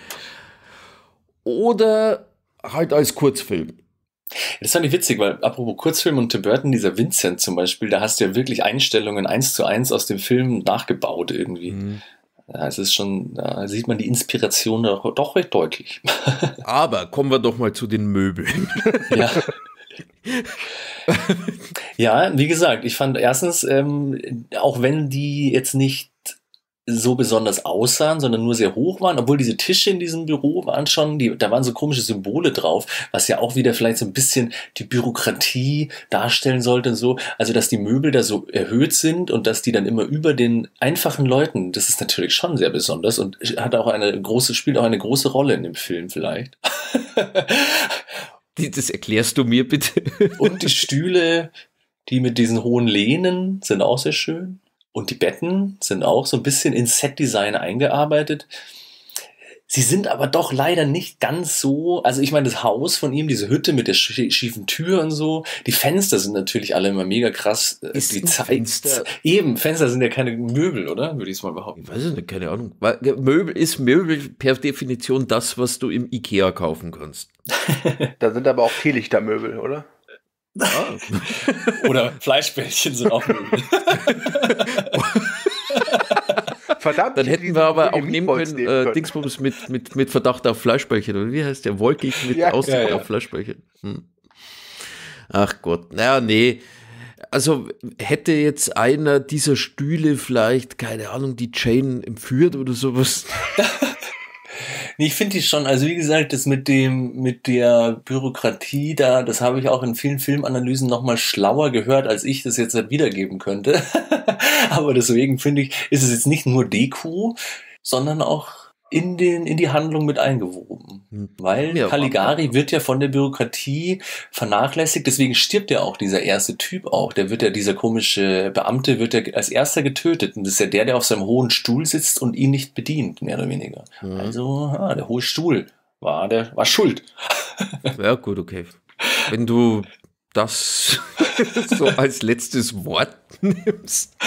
Oder halt als Kurzfilm. Das fand ich witzig, weil apropos Kurzfilm und Tim Burton, dieser Vincent zum Beispiel, da hast du ja wirklich Einstellungen eins zu eins aus dem Film nachgebaut irgendwie. Mhm. Ja, es ist schon, da sieht man die Inspiration doch, doch recht deutlich. Aber kommen wir doch mal zu den Möbeln. Ja. Ja, wie gesagt, ich fand erstens, ähm, auch wenn die jetzt nicht so besonders aussahen, sondern nur sehr hoch waren, obwohl diese Tische in diesem Büro waren schon, die, da waren so komische Symbole drauf, was ja auch wieder vielleicht so ein bisschen die Bürokratie darstellen sollte und so. Also, dass die Möbel da so erhöht sind und dass die dann immer über den einfachen Leuten, das ist natürlich schon sehr besonders und hat auch eine große, spielt auch eine große Rolle in dem Film vielleicht. Das erklärst du mir bitte. Und die Stühle, Die mit diesen hohen Lehnen sind auch sehr schön. Und die Betten sind auch so ein bisschen ins Set-Design eingearbeitet. Sie sind aber doch leider nicht ganz so, also ich meine, das Haus von ihm, diese Hütte mit der schiefen Tür und so, die Fenster sind natürlich alle immer mega krass. Ist die ein Zeit, Fenster- Eben, Fenster sind ja keine Möbel, oder? Würde ich es mal behaupten. Ich weiß es nicht, keine Ahnung. Weil Möbel ist Möbel per Definition das, was du im Ikea kaufen kannst. Da sind aber auch Teelichtermöbel, oder? Ah. Oder Fleischbällchen sind auch Möbel. Verdammt. Dann ich hätte hätten diesen wir aber Willy auch nehmen Meatballs können, nehmen äh, können. Dingsbums mit, mit, mit Verdacht auf Fleischbällchen. Oder wie heißt der? Wolkig mit Ja, Aussicht ja, ja. auf Fleischbällchen. Hm. Ach Gott, naja, nee. Also hätte jetzt einer dieser Stühle vielleicht, keine Ahnung, die Jane entführt oder sowas. Nee, ich finde die schon, also wie gesagt, das mit dem, mit der Bürokratie da, das habe ich auch in vielen Filmanalysen nochmal schlauer gehört, als ich das jetzt wiedergeben könnte. Aber deswegen finde ich, ist es jetzt nicht nur Deko, sondern auch in den, in die Handlung mit eingewoben. Weil Ja, Caligari wird ja von der Bürokratie vernachlässigt, deswegen stirbt ja auch dieser erste Typ auch. Der wird ja, dieser komische Beamte wird ja als erster getötet. Und das ist ja der, der auf seinem hohen Stuhl sitzt und ihn nicht bedient, mehr oder weniger. Mhm. Also, ah, der hohe Stuhl war, der war schuld. Ja, gut, okay. Wenn du das so als letztes Wort nimmst.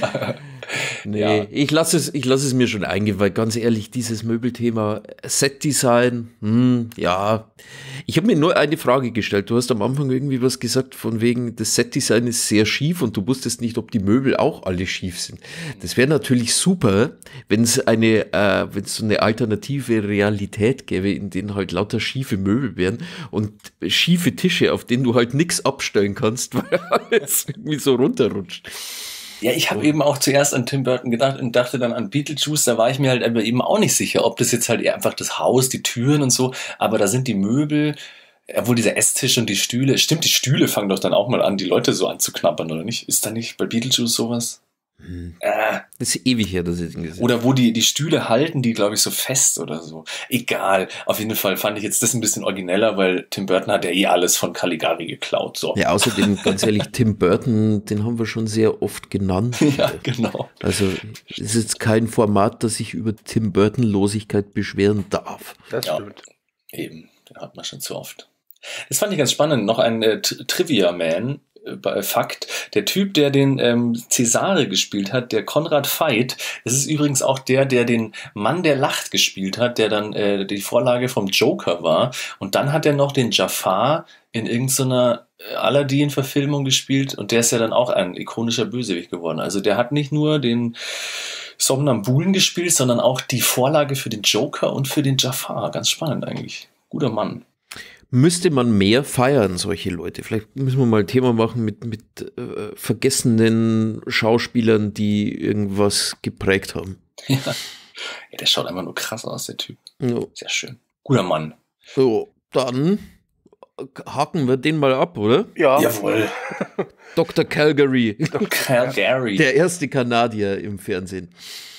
Nee, Ja. ich lasse es, ich lasse es mir schon eingehen, weil ganz ehrlich, dieses Möbelthema, Setdesign, hm, ja. Ich habe mir nur eine Frage gestellt. Du hast am Anfang irgendwie was gesagt von wegen, das Setdesign ist sehr schief und du wusstest nicht, ob die Möbel auch alle schief sind. Das wäre natürlich super, wenn es eine, äh, wenn es so eine alternative Realität gäbe, in denen halt lauter schiefe Möbel wären und schiefe Tische, auf denen du halt nichts abstellen kannst, weil alles irgendwie so runterrutscht. Ja, ich habe eben auch zuerst an Tim Burton gedacht und dachte dann an Beetlejuice, da war ich mir halt aber eben auch nicht sicher, ob das jetzt halt eher einfach das Haus, die Türen und so, aber da sind die Möbel, obwohl dieser Esstisch und die Stühle, stimmt, die Stühle fangen doch dann auch mal an, die Leute so anzuknabbern, oder nicht? Ist da nicht bei Beetlejuice sowas? Hm. Äh, Das ist ewig her, dass ich den gesehen habe. oder wo die, die Stühle halten, die glaube ich so fest oder so. Egal, auf jeden Fall fand ich jetzt das ein bisschen origineller, weil Tim Burton hat ja eh alles von Caligari geklaut, so. Ja, außerdem, ganz ehrlich, Tim Burton, den haben wir schon sehr oft genannt. Ja, genau. Also, es ist jetzt kein Format, das sich über Tim Burton-Losigkeit beschweren darf. Das Ja. stimmt. Eben, den hat man schon zu oft. Das fand ich ganz spannend. Noch ein äh, T- Trivia-Man. äh, Fakt, der Typ, der den ähm, Cesare gespielt hat, der Konrad Veidt, das ist übrigens auch der, der den Mann, der lacht gespielt hat, der dann äh, die Vorlage vom Joker war. Und dann hat er noch den Jafar in irgendeiner äh, Aladdin-Verfilmung gespielt und der ist ja dann auch ein ikonischer Bösewicht geworden. Also der hat nicht nur den Somnambulen gespielt, sondern auch die Vorlage für den Joker und für den Jafar. Ganz spannend eigentlich. Guter Mann. Müsste man mehr feiern, solche Leute. Vielleicht müssen wir mal ein Thema machen mit, mit äh, vergessenen Schauspielern, die irgendwas geprägt haben. Ja. Ja, der schaut einfach nur krass aus, der Typ. Ja. Sehr schön. Guter Mann. So, dann haken wir den mal ab, oder? Ja. Jawohl. Doktor Calgary, Calgary. der erste Kanadier im Fernsehen.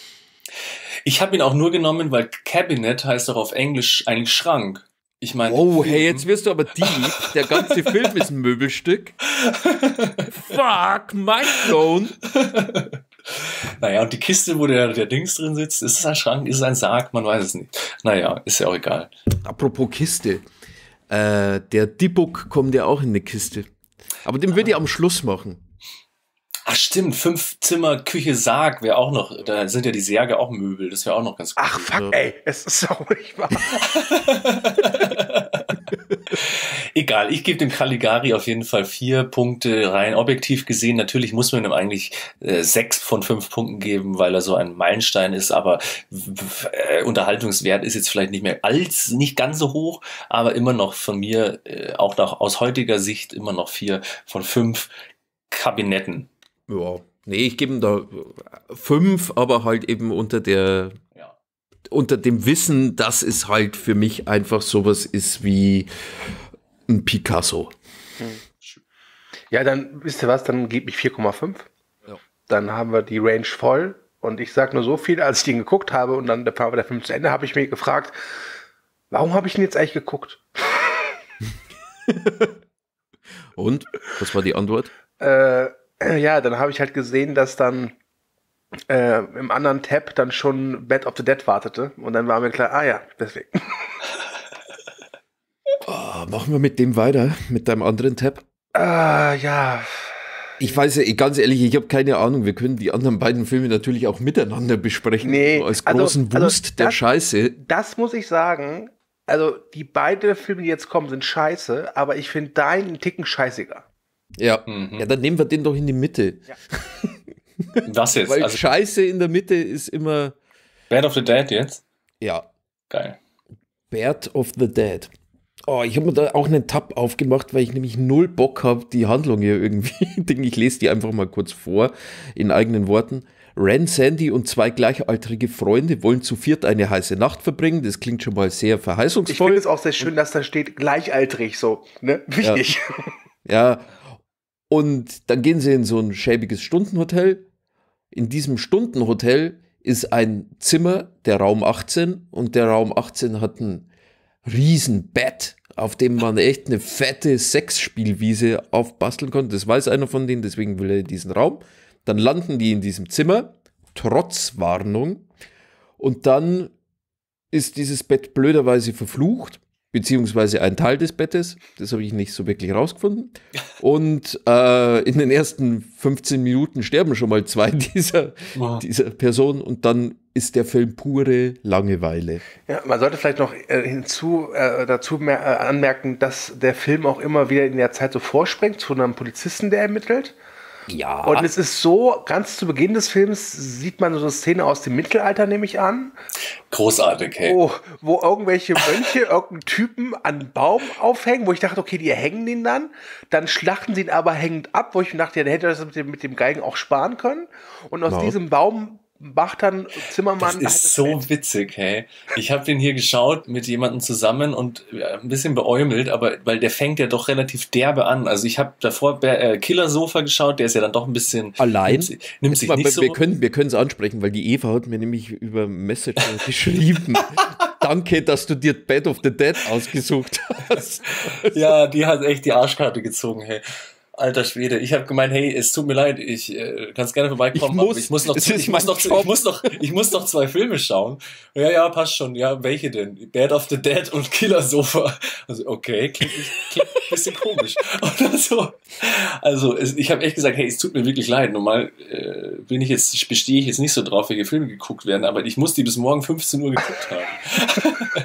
Ich habe ihn auch nur genommen, weil Cabinet heißt doch auf Englisch eigentlich Schrank. Ich meine, Oh, hey, jetzt wirst du aber deep. Der ganze Film ist ein Möbelstück. Fuck, mind blown. Naja, und die Kiste, wo der, der Dings drin sitzt, ist es ein Schrank, ist es ein Sarg, man weiß es nicht. Naja, ist ja auch egal. Apropos Kiste. Äh, der Dibuk kommt ja auch in eine Kiste. Aber den würde ich am Schluss machen. Ach stimmt, fünf Zimmer, Küche, Sarg wäre auch noch, da sind ja die Särge auch Möbel, das wäre auch noch ganz gut. Ach, fuck, ey, es ist auch nicht wahr. Egal, ich gebe dem Caligari auf jeden Fall vier Punkte rein. Objektiv gesehen, natürlich muss man ihm eigentlich äh, sechs von fünf Punkten geben, weil er so ein Meilenstein ist, aber äh, Unterhaltungswert ist jetzt vielleicht nicht mehr als, nicht ganz so hoch, aber immer noch von mir, äh, auch noch aus heutiger Sicht, immer noch vier von fünf Kabinetten. Ja. Nee, ich gebe ihm da fünf, aber halt eben unter der, Ja. unter dem Wissen, dass es halt für mich einfach sowas ist wie ein Picasso. Ja, dann, wisst ihr was, dann gebe ich vier Komma fünf. Ja. Dann haben wir die Range voll. Und ich sage nur so viel, als ich den geguckt habe und dann war der Film zu Ende, habe ich mir gefragt, warum habe ich ihn jetzt eigentlich geguckt? Und? Was war die Antwort? äh, ja, dann habe ich halt gesehen, dass dann äh, im anderen Tab dann schon Bed of the Dead wartete. Und dann war mir klar, ah ja, deswegen. Oh, machen wir mit dem weiter, mit deinem anderen Tab? Ah, ja. Ich weiß ja, ganz ehrlich, ich habe keine Ahnung. Wir können die anderen beiden Filme natürlich auch miteinander besprechen. Nee, als also- großen also Wust der das- Scheiße. Das muss ich sagen. Also, die beiden Filme, die jetzt kommen, sind scheiße, aber ich finde deinen einen Ticken scheißiger. Ja. Mhm. ja, dann nehmen wir den doch in die Mitte. Was jetzt? Weil Also Scheiße in der Mitte ist immer, Bad of the Dead jetzt? ja, Geil. Bad of the Dead. Oh, ich habe mir da auch einen Tab aufgemacht, weil ich nämlich null Bock habe, die Handlung hier irgendwie. Ich lese die einfach mal kurz vor, in eigenen Worten. Ren, Sandy und zwei gleichaltrige Freunde wollen zu viert eine heiße Nacht verbringen. Das klingt schon mal sehr Ich verheißungsvoll. finde es auch sehr schön, dass da steht, gleichaltrig, so, ne? Wichtig. Ja, und dann gehen sie in so ein schäbiges Stundenhotel. In diesem Stundenhotel ist ein Zimmer, der Raum achtzehn, und der Raum achtzehn hat ein riesen Bett, auf dem man echt eine fette Sexspielwiese aufbasteln konnte. Das weiß einer von denen, deswegen will er diesen Raum. Dann landen die in diesem Zimmer, trotz Warnung, und dann ist dieses Bett blöderweise verflucht, beziehungsweise ein Teil des Bettes, das habe ich nicht so wirklich rausgefunden. Und äh, in den ersten fünfzehn Minuten sterben schon mal zwei dieser, Wow. dieser Personen, und dann ist der Film pure Langeweile. Ja, man sollte vielleicht noch äh, hinzu, äh, dazu mer- äh, anmerken, dass der Film auch immer wieder in der Zeit so vorspringt zu einem Polizisten, der ermittelt. Ja, Und es ist so, ganz zu Beginn des Films sieht man so eine Szene aus dem Mittelalter, nehme ich an, Großartig, hey. wo, wo irgendwelche Mönche irgendeinen Typen an einen Baum aufhängen, wo ich dachte, okay, die hängen den dann. Dann schlachten sie ihn aber hängend ab, wo ich mir dachte, ja, der hätte das mit dem, mit dem Geigen auch sparen können. Und aus Wow. diesem Baum macht dann Zimmermann Das halt ist so Bett. witzig, hey. Ich habe den hier geschaut mit jemandem zusammen und ja, ein bisschen beäumelt, aber weil der fängt ja doch relativ derbe an. Also ich habe davor äh, Killer Sofa geschaut, der ist ja dann doch ein bisschen Allein? nimmt, sich- nimmt sich Mal, nicht so. wir können wir können es ansprechen, weil die Eva hat mir nämlich über Messenger geschrieben. Danke, dass du dir Bed of the Dead ausgesucht hast. Ja, die hat echt die Arschkarte gezogen, hey. Alter Schwede, ich habe gemeint, hey, es tut mir leid, ich äh, kannst gerne vorbeikommen, Ich aber muss, ich muss noch, es zu, ist ich muss mein noch, zu, Job. ich muss noch, ich muss noch zwei Filme schauen. Ja, ja, passt schon. Ja, welche denn? Bad of the Dead und Killer Sofa. Also okay, klingt, nicht- klingt ein bisschen komisch. Oder so. Also es, ich habe echt gesagt, hey, es tut mir wirklich leid. Normal äh, bin ich jetzt bestehe ich jetzt nicht so drauf, welche Filme geguckt werden, aber ich muss die bis morgen fünfzehn Uhr geguckt haben.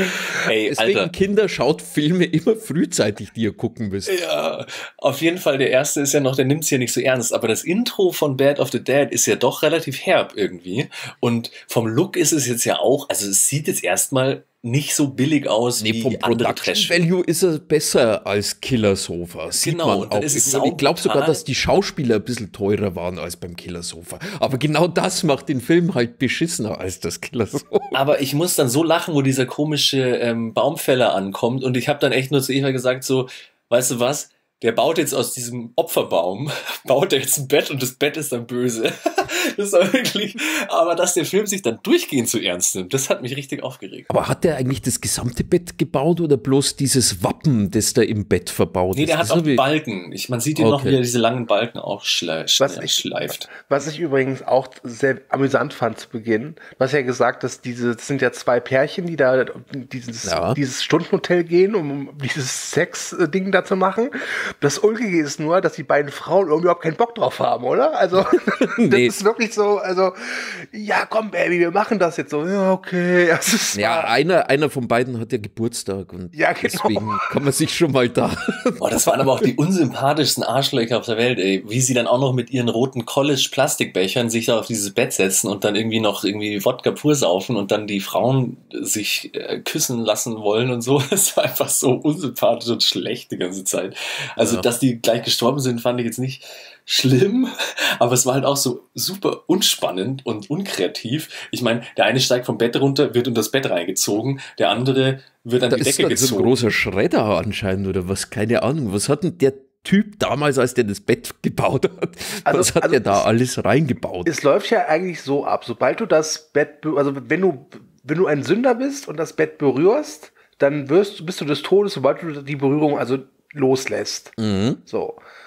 Ey, Deswegen, Alter. Kinder, schaut Filme immer frühzeitig, die ihr gucken müsst. Ja, auf jeden Fall, der erste ist ja noch, der nimmt es ja nicht so ernst, aber das Intro von Bad of the Dead ist ja doch relativ herb irgendwie. Und vom Look ist es jetzt ja auch, also es sieht jetzt erstmal nicht so billig aus Nee, wie vom andere Production Trash. Value ist er besser als Killer Sofa. Sieht Genau, man und dann auch. ist es Ich, ich glaube sogar, sauber. dass die Schauspieler ein bisschen teurer waren als beim Killer Sofa. Aber genau das macht den Film halt beschissener als das Killer Sofa. Aber ich muss dann so lachen, wo dieser komische ähm, Baumfäller ankommt und ich habe dann echt nur zu Eva gesagt so, weißt du was? Der baut jetzt aus diesem Opferbaum, baut er jetzt ein Bett und das Bett ist dann böse. Das war wirklich, aber dass der Film sich dann durchgehend so ernst nimmt, das hat mich richtig aufgeregt. Aber hat der eigentlich das gesamte Bett gebaut oder bloß dieses Wappen, das da im Bett verbaut Nee, ist? der hat Das auch hab ich- Balken. Ich, man sieht ihn noch, Okay. wie er diese langen Balken auch schle Was schle ich- schleift. Was ich übrigens auch sehr amüsant fand zu Beginn. Du hast ja gesagt, dass diese, das sind ja zwei Pärchen, die da dieses, Ja. dieses Stundenhotel gehen, um dieses Sex-Ding da zu machen. Das Ulkige ist nur, dass die beiden Frauen irgendwie überhaupt keinen Bock drauf haben, oder? Also, Nee. das ist wirklich so, also, ja, komm, Baby, wir machen das jetzt so. Ja, okay. Das ist Ja, einer, einer von beiden hat ja Geburtstag und Ja, genau. deswegen kann man sich schon mal da. Boah, das waren aber auch die unsympathischsten Arschlöcher auf der Welt, ey. Wie sie dann auch noch mit ihren roten College-Plastikbechern sich da auf dieses Bett setzen und dann irgendwie noch irgendwie Wodka pur saufen und dann die Frauen sich äh, küssen lassen wollen und so. Das war einfach so unsympathisch und schlecht die ganze Zeit. Also, Ja. dass die gleich gestorben sind, fand ich jetzt nicht schlimm, aber es war halt auch so super unspannend und unkreativ. Ich meine, der eine steigt vom Bett runter, wird unter das Bett reingezogen, der andere wird an Da die ist Decke dann so ein gezogen. großer Schredder anscheinend oder was, keine Ahnung. Was hat denn der Typ damals, als der das Bett gebaut hat, Also- was hat also der da es- alles reingebaut? Es läuft ja eigentlich so ab, sobald du das Bett, be- also wenn du, wenn du ein Sünder bist und das Bett berührst, dann wirst, bist du des Todes, sobald du die Berührung also loslässt. Mhm. So.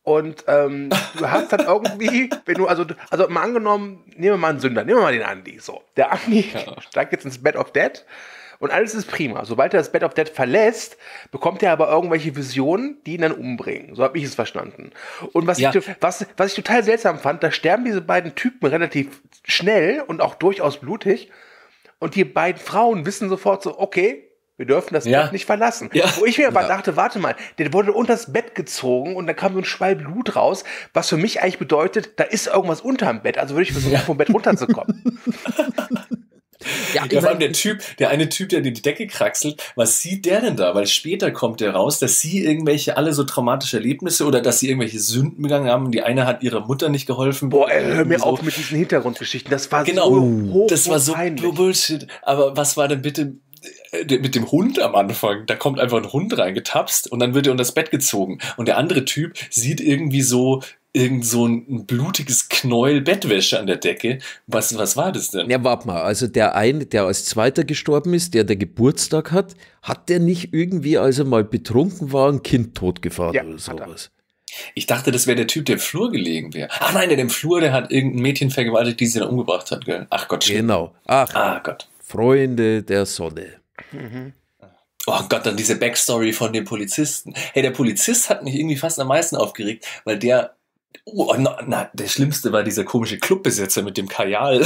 Und ähm, du hast dann irgendwie, wenn du, also, also mal angenommen, nehmen wir mal einen Sünder, nehmen wir mal den Andi. So, der Andi ja. steigt jetzt ins Bed of Dead und alles ist prima. Sobald er das Bed of Dead verlässt, bekommt er aber irgendwelche Visionen, die ihn dann umbringen. So habe ich es verstanden. Und was, ja. ich, was, was ich total seltsam fand, da sterben diese beiden Typen relativ schnell und auch durchaus blutig. Und die beiden Frauen wissen sofort so, okay, wir dürfen das ja. Bett nicht verlassen. Ja. Wo ich mir aber ja. dachte, warte mal, der wurde unter das Bett gezogen und da kam so ein Schwall Blut raus, was für mich eigentlich bedeutet, da ist irgendwas unterm Bett. Also würde ich versuchen, ja. vom Bett runterzukommen. Ja, ja, vor allem der Typ, der eine Typ, der in die Decke kraxelt, was sieht der denn da? Weil später kommt der raus, dass sie irgendwelche, alle so traumatische Erlebnisse oder dass sie irgendwelche Sünden begangen haben. Die eine hat ihrer Mutter nicht geholfen. Boah, ey, hör mir so. auf mit diesen Hintergrundgeschichten. Das war genau, so hoch, das war so peinlich. Bullshit. Aber was war denn bitte mit dem Hund am Anfang? Da kommt einfach ein Hund reingetapst und dann wird er unter das Bett gezogen. Und der andere Typ sieht irgendwie so irgend so ein blutiges Knäuel Bettwäsche an der Decke. Was, was war das denn? Ja, warte mal, also der eine, der als Zweiter gestorben ist, der der Geburtstag hat, hat der nicht irgendwie, als er mal betrunken war, ein Kind totgefahren ja, oder sowas? Ich dachte, das wäre der Typ, der im Flur gelegen wäre. Ach nein, der im Flur, der hat irgendein Mädchen vergewaltigt, die sie dann umgebracht hat, gell? Ach Gott, stimmt. Genau. Ach, ah, Gott. Freunde der Sonne. Mhm. Oh Gott, dann diese Backstory von dem Polizisten. Hey, der Polizist hat mich irgendwie fast am meisten aufgeregt, weil der Oh, na, na, der Schlimmste war dieser komische Clubbesitzer mit dem Kajal.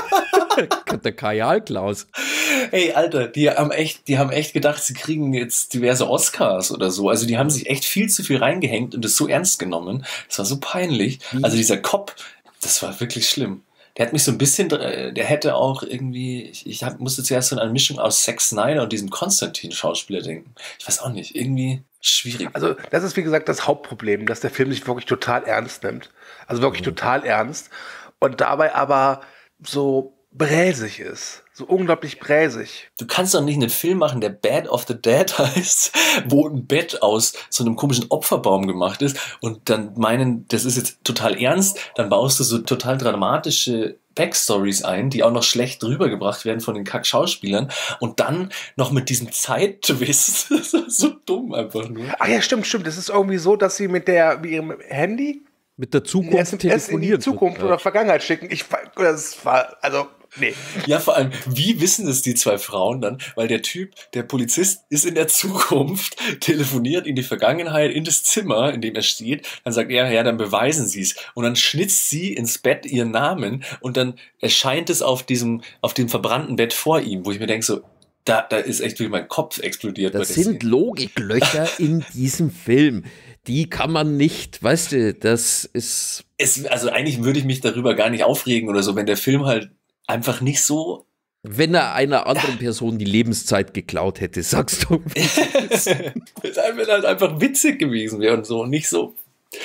Der Kajal-Klaus. Hey, Alter, die haben echt, die haben echt gedacht, sie kriegen jetzt diverse Oscars oder so. Also die haben sich echt viel zu viel reingehängt und das so ernst genommen. Das war so peinlich. Also dieser Cop, das war wirklich schlimm. Der hat mich so ein bisschen, der hätte auch irgendwie, ich, ich hab, musste zuerst so an eine Mischung aus Zack Snyder und diesem Konstantin-Schauspieler denken. Ich weiß auch nicht, irgendwie schwierig. Also das ist wie gesagt das Hauptproblem, dass der Film sich wirklich total ernst nimmt. Also wirklich mhm. total ernst. Und dabei aber so bräsig ist. So unglaublich bräsig. Du kannst doch nicht einen Film machen, der Bed of the Dead heißt, wo ein Bett aus so einem komischen Opferbaum gemacht ist und dann meinen, das ist jetzt total ernst, dann baust du so total dramatische Backstories ein, die auch noch schlecht rübergebracht werden von den Kack-Schauspielern und dann noch mit diesem Zeit-Twist. Das ist so dumm einfach nur. Ach ja, stimmt, stimmt. Das ist irgendwie so, dass sie mit der, mit ihrem Handy mit der Zukunft telefonieren in die Zukunft oder Vergangenheit schicken. Ich, das war, also nee. Ja, vor allem, wie wissen das die zwei Frauen dann? Weil der Typ, der Polizist, ist in der Zukunft, telefoniert in die Vergangenheit, in das Zimmer, in dem er steht. Dann sagt er, ja, dann beweisen Sie es. Und dann schnitzt sie ins Bett ihren Namen und dann erscheint es auf diesem, auf dem verbrannten Bett vor ihm, wo ich mir denke so, da, da ist echt wie mein Kopf explodiert. Das sind Logiklöcher in diesem Film. Die kann man nicht, weißt du, das ist... Es, also eigentlich würde ich mich darüber gar nicht aufregen oder so, wenn der Film halt einfach nicht so... Wenn er einer anderen ja. Person die Lebenszeit geklaut hätte, sagst du. Es wird halt einfach witzig gewesen wäre und so, und nicht so...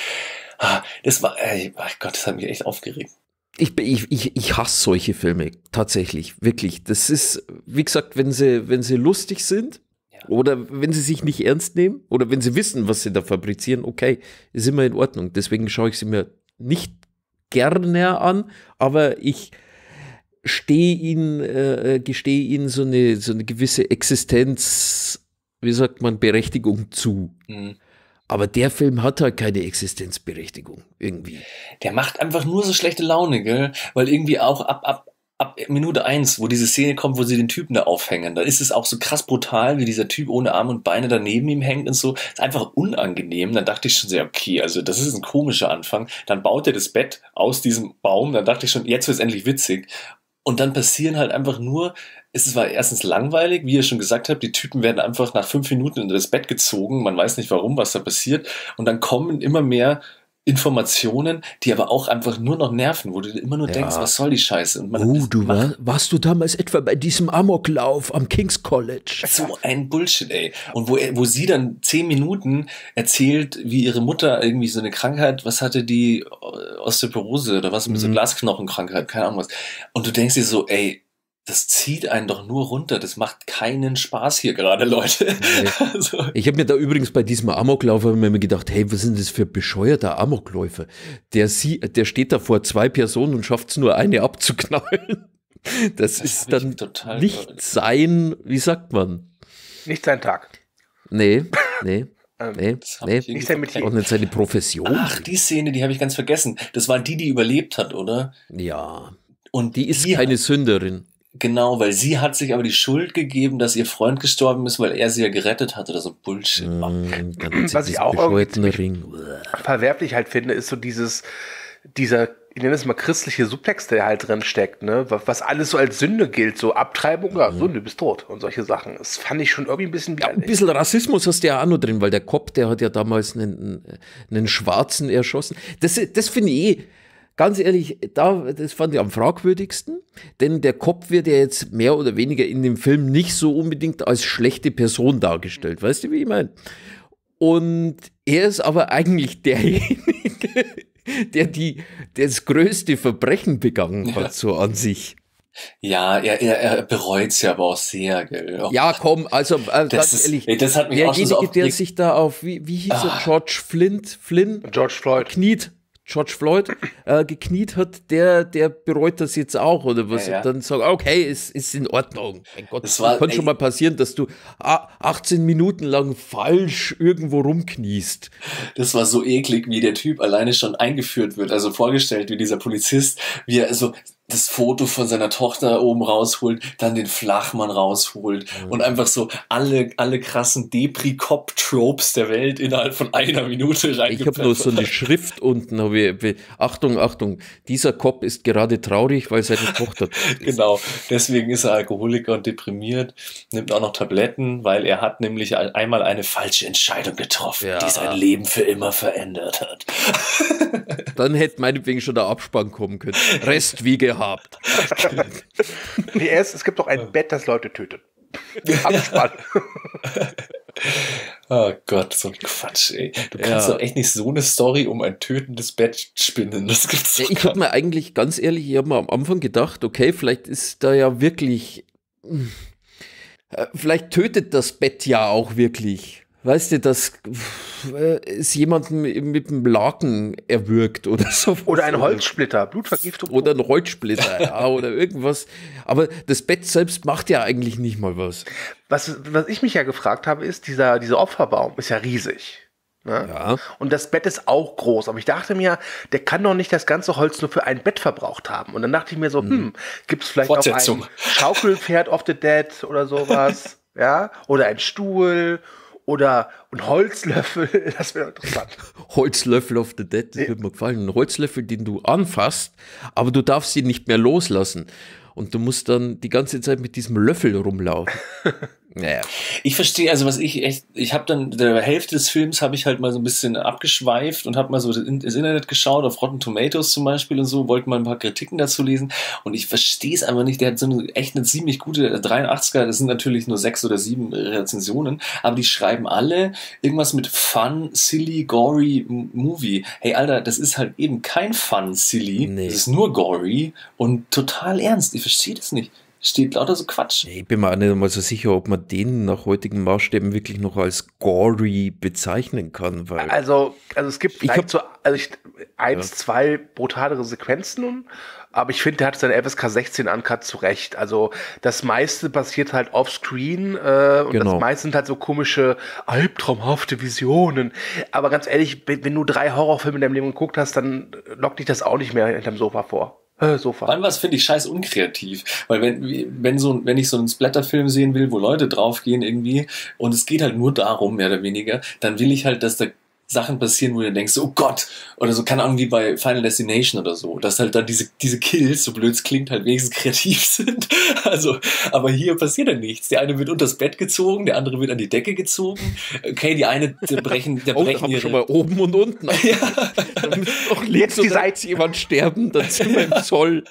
Das war... Ey, ach Gott, das hat mich echt aufgeregt. Ich, ich, ich, ich hasse solche Filme, tatsächlich, wirklich. Das ist, wie gesagt, wenn sie, wenn sie lustig sind, oder wenn sie sich nicht ernst nehmen oder wenn sie wissen, was sie da fabrizieren, okay, ist immer in Ordnung. Deswegen schaue ich sie mir nicht gerne an, aber ich stehe ihnen, äh, gestehe ihnen so eine, so eine gewisse Existenz, wie sagt man, Berechtigung zu. Mhm. Aber der Film hat halt keine Existenzberechtigung irgendwie. Der macht einfach nur so schlechte Laune, gell? Weil irgendwie auch ab, ab Ab Minute eins, wo diese Szene kommt, wo sie den Typen da aufhängen, da ist es auch so krass brutal, wie dieser Typ ohne Arme und Beine daneben ihm hängt und so. Ist einfach unangenehm. Dann dachte ich schon sehr, okay, also das ist ein komischer Anfang. Dann baut er das Bett aus diesem Baum. Dann dachte ich schon, jetzt wird es endlich witzig. Und dann passieren halt einfach nur, es war erstens langweilig, wie ihr schon gesagt habt, die Typen werden einfach nach fünf Minuten unter das Bett gezogen. Man weiß nicht warum, was da passiert. Und dann kommen immer mehr Informationen, die aber auch einfach nur noch nerven, wo du immer nur ja. denkst, was soll die Scheiße? Und man oh, du war, warst du damals etwa bei diesem Amoklauf am King's College? So ein Bullshit, ey. Und wo, wo sie dann zehn Minuten erzählt, wie ihre Mutter irgendwie so eine Krankheit, was hatte die, Osteoporose oder was mit mhm. so Glasknochenkrankheit, keine Ahnung was. Und du denkst dir so, ey, das zieht einen doch nur runter. Das macht keinen Spaß hier gerade, Leute. Nee. Also. Ich habe mir da übrigens bei diesem Amoklauf mir gedacht, hey, was sind das für bescheuerter Amokläufer? Der, sie, der steht da vor zwei Personen und schafft es nur, eine abzuknallen. Das, das ist dann nicht toll. sein, wie sagt man? Nicht sein Tag. Nee, nee. Ähm, Nee, Das hab nee. ich irgendwie Nicht sein Metier. vergessen. Und nicht seine Profession. Ach, die Szene, die habe ich ganz vergessen. Das war die, die überlebt hat, oder? Ja, Und die ist keine Sünderin. Genau, weil sie hat sich aber die Schuld gegeben, dass ihr Freund gestorben ist, weil er sie ja gerettet hatte oder so Bullshit. Mm, dann hat sie Was ich diesen auch irgendwie bescheuerten Ring. verwerflich halt finde, ist so dieses, dieser, ich nenne es mal christliche Subtext, der halt drin steckt, ne? Was, was alles so als Sünde gilt, so Abtreibung, ja, Sünde, bist tot und solche Sachen. Das fand ich schon irgendwie ein bisschen Ja, ein widerlich. bisschen Rassismus hast du ja auch noch drin, weil der Cop, der hat ja damals einen, einen Schwarzen erschossen. Das, das finde ich eh, ganz ehrlich, da, das fand ich am fragwürdigsten, denn der Cop wird ja jetzt mehr oder weniger in dem Film nicht so unbedingt als schlechte Person dargestellt. Weißt du, wie ich meine? Und er ist aber eigentlich derjenige, der die, der das größte Verbrechen begangen hat, Ja. so an sich. Ja, er, er, er bereut es ja aber auch sehr, gell. Auch Ja, komm, also äh, das, ganz ist, ehrlich, ey, das hat mich auch schon so derjenige, der aufgeregt. sich da auf, wie, wie hieß er, Ah. George Flint, Flynn, George Floyd. gekniet, George Floyd, äh, gekniet hat, der, der bereut das jetzt auch, oder was? Ja, ja. Und dann sagt, okay, ist, ist in Ordnung. Mein Gott, Das es war- kann ey. schon mal passieren, dass du ah, achtzehn Minuten lang falsch irgendwo rumkniest. Das war so eklig, wie der Typ alleine schon eingeführt wird, also vorgestellt, wie dieser Polizist, wie er so das Foto von seiner Tochter oben rausholt, dann den Flachmann rausholt Mhm. und einfach so alle, alle krassen Depri-Cop-Tropes der Welt innerhalb von einer Minute Ich habe nur so eine reingepfeffert. Schrift unten, hab ich, wie- Achtung, Achtung, dieser Cop ist gerade traurig, weil seine Tochter Genau, deswegen ist er Alkoholiker und deprimiert, nimmt auch noch Tabletten, weil er hat nämlich ein- einmal eine falsche Entscheidung getroffen, Ja. die sein Leben für immer verändert hat. Dann hätte meinetwegen schon der Abspann kommen können. Rest wie gehabt. P S, es gibt doch ein Bett, das Leute tötet. Abspann. Oh Gott, so ein Quatsch, ey. Du kannst Ja. doch echt nicht so eine Story um ein tötendes Bett spinnen. Das gibt's Ja, doch ich gar habe mir eigentlich, ganz ehrlich, ich habe mir am Anfang gedacht, okay, vielleicht ist da ja wirklich, äh, vielleicht tötet das Bett ja auch wirklich. Weißt du, dass äh, es jemanden mit dem Laken erwürgt oder so. Oder ein Holzsplitter, Blutvergiftung. Oder ein Holzsplitter, ja, oder irgendwas. Aber das Bett selbst macht ja eigentlich nicht mal was. Was, was ich mich ja gefragt habe, ist, dieser, dieser Opferbaum ist ja riesig. Ne? Ja. Und das Bett ist auch groß. Aber ich dachte mir, der kann doch nicht das ganze Holz nur für ein Bett verbraucht haben. Und dann dachte ich mir so, hm, gibt es vielleicht auch Fortsetzung. ein Schaukelpferd of the Dead oder sowas? Ja? Oder ein Stuhl oder ein Holzlöffel. Das wäre interessant. Holzlöffel of the Dead, das würde mir gefallen. Ein Holzlöffel, den du anfasst, aber du darfst ihn nicht mehr loslassen. Und du musst dann die ganze Zeit mit diesem Löffel rumlaufen. Naja. Ich verstehe, also was ich echt, ich habe dann, der Hälfte des Films habe ich halt mal so ein bisschen abgeschweift und habe mal so ins Internet geschaut, auf Rotten Tomatoes zum Beispiel und so, wollte mal ein paar Kritiken dazu lesen und ich verstehe es einfach nicht, der hat so eine echt eine ziemlich gute dreiundachtziger, das sind natürlich nur sechs oder sieben Rezensionen, aber die schreiben alle irgendwas mit Fun, Silly, Gory M- Movie. Hey Alter, das ist halt eben kein Fun, Silly, Nee. das ist nur Gory und total ernst, ich verstehe das nicht. Steht lauter so Quatsch. Ich bin mir auch nicht einmal so sicher, ob man den nach heutigen Maßstäben wirklich noch als gory bezeichnen kann, weil Also, also es gibt Ich vielleicht hab- so also ich, eins, zwei brutalere Sequenzen, aber ich finde, der hat seinen F S K sechzehn Uncut zurecht. Also das meiste passiert halt offscreen äh, und Genau. das meiste sind halt so komische, albtraumhafte Visionen. Aber ganz ehrlich, wenn wenn du drei Horrorfilme in deinem Leben geguckt hast, dann lockt dich das auch nicht mehr hinterm Sofa vor. Äh, Sofa. Vor allem was finde ich scheiß unkreativ, weil wenn wenn so wenn ich so einen Splatterfilm sehen will, wo Leute draufgehen irgendwie und es geht halt nur darum mehr oder weniger, dann will ich halt, dass da Sachen passieren, wo du denkst, oh Gott, oder so, keine Ahnung, wie bei Final Destination oder so, dass halt dann diese diese Kills, so blöd es klingt, halt wenigstens kreativ sind. Also, aber hier passiert ja nichts. Der eine wird unters Bett gezogen, der andere wird an die Decke gezogen. Okay, die eine der brechen, der oh, da brechen haben wir ihre schon mal oben und unten. ja. Da müssen noch links Jetzt die und rechts jemand sterben, dann sind wir im Zoll.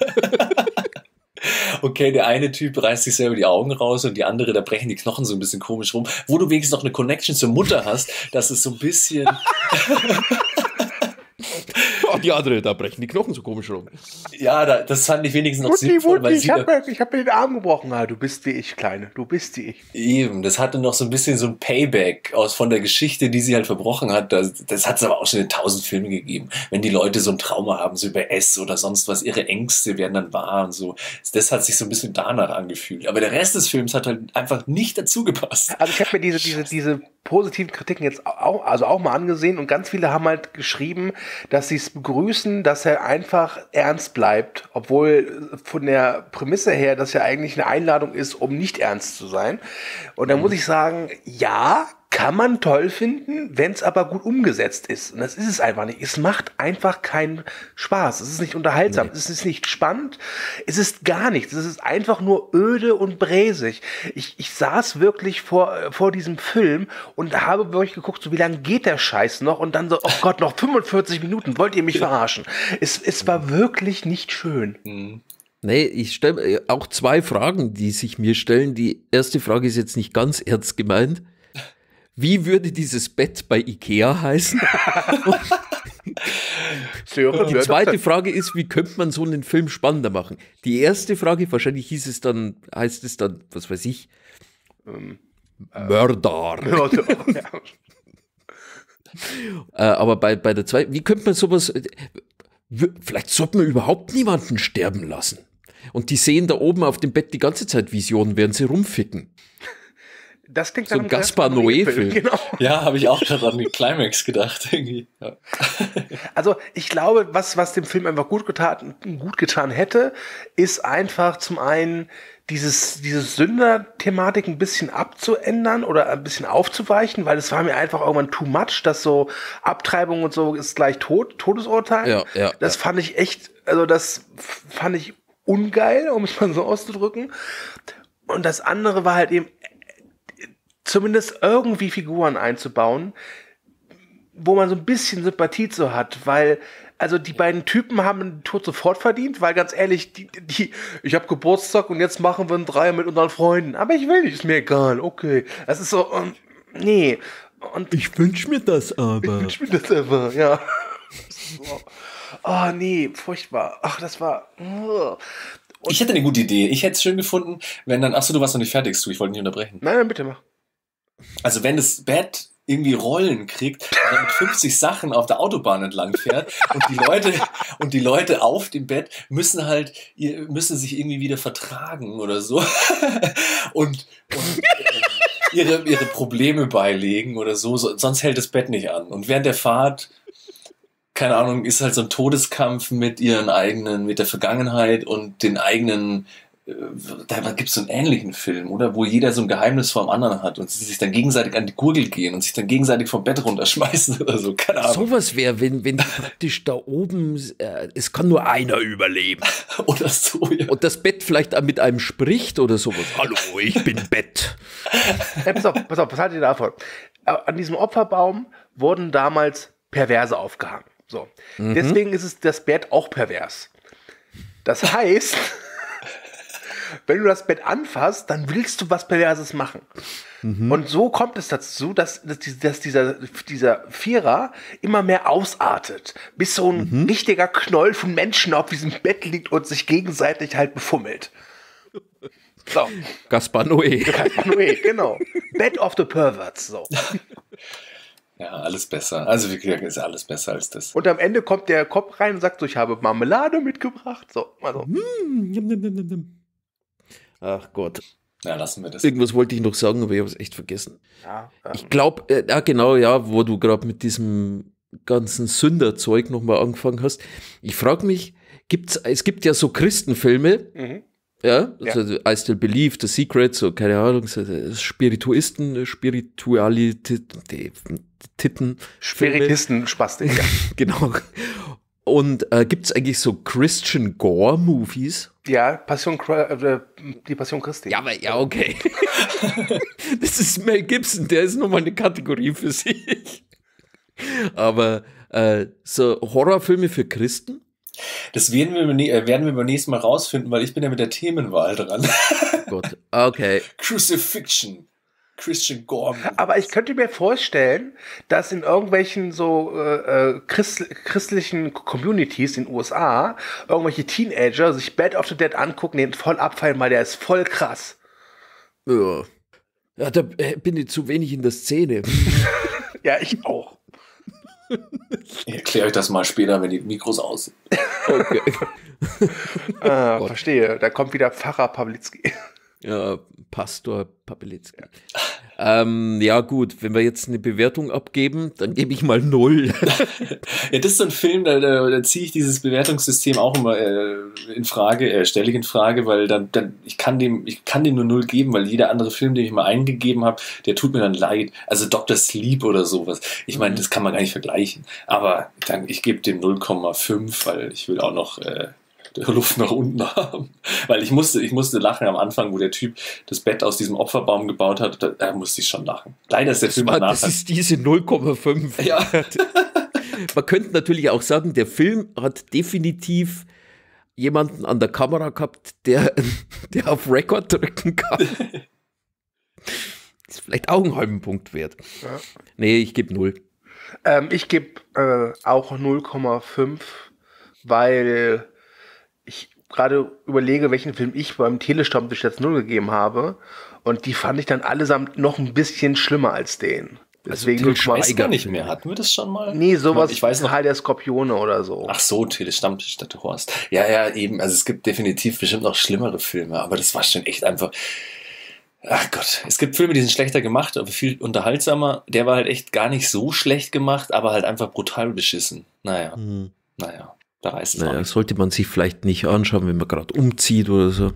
Okay, der eine Typ reißt sich selber die Augen raus und die andere, da brechen die Knochen so ein bisschen komisch rum, wo du wenigstens noch eine Connection zur Mutter hast, dass es so ein bisschen, Gott, Und die andere, da brechen die Knochen so komisch rum. Ja, da, das fand ich wenigstens noch Mutti, sinnvoll, Mutti, weil ich sie hab, da, mir- ich hab mir den Arm gebrochen. Ah, du bist wie ich, Kleine. Du bist wie ich. eben, das hatte noch so ein bisschen so ein Payback aus von der Geschichte, die sie halt verbrochen hat. Das, das hat es aber auch schon in tausend Filmen gegeben. Wenn die Leute so ein Trauma haben, so über S oder sonst was, ihre Ängste werden dann wahr und so. Das hat sich so ein bisschen danach angefühlt. Aber der Rest des Films hat halt einfach nicht dazu gepasst. Also ich habe mir diese, diese, diese positiven Kritiken jetzt auch, also auch mal angesehen und ganz viele haben halt geschrieben, dass sie es begrüßen, dass er einfach ernst bleibt, obwohl von der Prämisse her das ja eigentlich eine Einladung ist, um nicht ernst zu sein. Und da muss ich sagen, ja, kann man toll finden, wenn es aber gut umgesetzt ist. Und das ist es einfach nicht. Es macht einfach keinen Spaß. Es ist nicht unterhaltsam. Nee. Es ist nicht spannend. Es ist gar nichts. Es ist einfach nur öde und bräsig. Ich, ich saß wirklich vor, vor diesem Film und habe wirklich geguckt, so wie lange geht der Scheiß noch? Und dann so, oh Gott, noch fünfundvierzig Minuten. Wollt ihr mich verarschen? Es, es war wirklich nicht schön. Mhm. Nee, ich stelle auch zwei Fragen, die sich mir stellen. Die erste Frage ist jetzt nicht ganz ernst gemeint. Wie würde dieses Bett bei Ikea heißen? Und die zweite Frage ist, wie könnte man so einen Film spannender machen? Die erste Frage, wahrscheinlich hieß es dann, heißt es dann, was weiß ich, ähm, Mörder. Ja. äh, aber bei, bei der zweiten, wie könnte man sowas, vielleicht sollte man überhaupt niemanden sterben lassen. Und die sehen da oben auf dem Bett die ganze Zeit Visionen, während sie rumficken. Das klingt so ein Gaspar Noé-Film. Genau. Ja, habe ich auch gerade an den Climax gedacht. Irgendwie. Ja. Also ich glaube, was, was dem Film einfach gut getan, gut getan hätte, ist einfach zum einen dieses, dieses Sünder-Thematik ein bisschen abzuändern oder ein bisschen aufzuweichen, weil es war mir einfach irgendwann too much, dass so Abtreibung und so ist gleich Tod, Todesurteil. Ja, ja, das ja. fand ich echt, also das fand ich ungeil, um es mal so auszudrücken. Und das andere war halt eben zumindest irgendwie Figuren einzubauen, wo man so ein bisschen Sympathie zu hat, weil, also die beiden Typen haben den Tod sofort verdient, weil ganz ehrlich, die, die ich habe Geburtstag und jetzt machen wir ein Dreier mit unseren Freunden, aber ich will nicht, ist mir egal, okay. Das ist so, um, nee. Und ich wünsche mir das aber. Ich wünsche mir das aber, ja. So. Oh nee, furchtbar. Ach, das war... Uh. Ich hätte eine gute Idee. Ich hätte es schön gefunden, wenn dann, achso, du warst noch nicht fertig, du, ich wollte nicht unterbrechen. Nein, nein, bitte mach. Also wenn das Bett irgendwie Rollen kriegt und dann mit fünfzig Sachen auf der Autobahn entlang fährt und die Leute und die Leute auf dem Bett müssen halt müssen sich irgendwie wieder vertragen oder so und, und äh, ihre ihre Probleme beilegen oder so, so, sonst hält das Bett nicht an. Und während der Fahrt, keine Ahnung, ist halt so ein Todeskampf mit ihren eigenen, mit der Vergangenheit und den eigenen. Da, da gibt es so einen ähnlichen Film, oder? Wo jeder so ein Geheimnis vor dem anderen hat und sie sich dann gegenseitig an die Gurgel gehen und sich dann gegenseitig vom Bett runterschmeißen oder so. Keine Ahnung. Sowas wäre, wenn, wenn die praktisch da oben, äh, es kann nur einer überleben. Oder so, ja. Und das Bett vielleicht mit einem spricht oder sowas. Hallo, ich bin Bett. Ja, pass auf, pass auf, was haltet ihr davon? An diesem Opferbaum wurden damals Perverse aufgehangen. So. Mhm. Deswegen ist es das Bett auch pervers. Das heißt... Wenn du das Bett anfasst, dann willst du was Perverses machen. Mhm. Und so kommt es dazu, dass, dass dieser, dieser Vierer immer mehr ausartet, bis so ein mhm. richtiger Knoll von Menschen auf diesem Bett liegt und sich gegenseitig halt befummelt. So. Gaspar Noé. Gaspar Noé, genau. Bed of the Perverts. So. Ja, alles besser. Also wie gesagt, ist alles besser als das. Und am Ende kommt der Kopf rein und sagt so, ich habe Marmelade mitgebracht. So, also. Ach Gott. Ja, lassen wir das. Irgendwas wollte ich noch sagen, aber ich habe es echt vergessen. Ja, ähm. Ich glaube, äh, ja genau, ja, wo du gerade mit diesem ganzen Sünderzeug nochmal angefangen hast. Ich frage mich, gibt's, es gibt ja so Christenfilme, mhm. ja, also ja. I Still Believe, The Secret, so, keine Ahnung, so Spirituisten, Spiritualität, Titten. Spiritisten, Spastik, ja. Genau. Und äh, gibt es eigentlich so Christian Gore-Movies? Ja, Passion, äh, die Passion Christi. Ja, aber ja, okay. Das ist Mel Gibson, der ist nochmal eine Kategorie für sich. Aber äh, so Horrorfilme für Christen? Das werden wir, werden wir beim nächsten Mal rausfinden, weil ich bin ja mit der Themenwahl dran. Gott, okay. Crucifixion. Christian Gore. Aber ich könnte mir vorstellen, dass in irgendwelchen so äh, äh, Christ christlichen Communities in den U S A irgendwelche Teenager sich Bad of the Dead angucken, den voll abfallen, weil der ist voll krass. Ja, ja da bin ich zu wenig in der Szene. Ja, ich auch. Ich erkläre euch das mal später, wenn die Mikros aus sind. Okay. Ah, verstehe. Da kommt wieder Pfarrer Pawlitzki. Ja, Pastor Pawlitzki. ähm, ja gut, wenn wir jetzt eine Bewertung abgeben, dann gebe ich mal null. Ja, das ist so ein Film, da, da, da ziehe ich dieses Bewertungssystem auch immer äh, in Frage, äh, stelle ich in Frage, weil dann, dann ich kann dem, ich kann dem nur null geben, weil jeder andere Film, den ich mal eingegeben habe, der tut mir dann leid. Also Doktor Sleep oder sowas. Ich meine, das kann man gar nicht vergleichen. Aber dann, ich gebe dem null Komma fünf, weil ich will auch noch äh, Luft nach unten haben. Weil ich musste, ich musste lachen am Anfang, wo der Typ das Bett aus diesem Opferbaum gebaut hat, da, da musste ich schon lachen. Leider ist der Das, Film war, danach. das ist diese null Komma fünf. Ja. Man könnte natürlich auch sagen, der Film hat definitiv jemanden an der Kamera gehabt, der, der auf Record drücken kann. Ist vielleicht auch einen halben Punkt wert. Ja. Nee, ich gebe null. Ähm, ich gebe äh, auch null Komma fünf, weil ich gerade überlege, welchen Film ich beim Telestammtisch jetzt null gegeben habe. Und die fand ich dann allesamt noch ein bisschen schlimmer als den. Deswegen Till Ich weiß Schweiger. gar nicht mehr. Hatten wir das schon mal? Nee, sowas Ich weiß noch. Teil der Skorpione oder so. Ach so, Telestammtisch, statt Horst. Ja, ja, eben. Also es gibt definitiv bestimmt noch schlimmere Filme, aber das war schon echt einfach. Ach Gott, es gibt Filme, die sind schlechter gemacht, aber viel unterhaltsamer. Der war halt echt gar nicht so schlecht gemacht, aber halt einfach brutal beschissen. Naja, Hm. naja, da reißt es Naja, auch das nicht. sollte man sich vielleicht nicht anschauen, wenn man gerade umzieht oder so.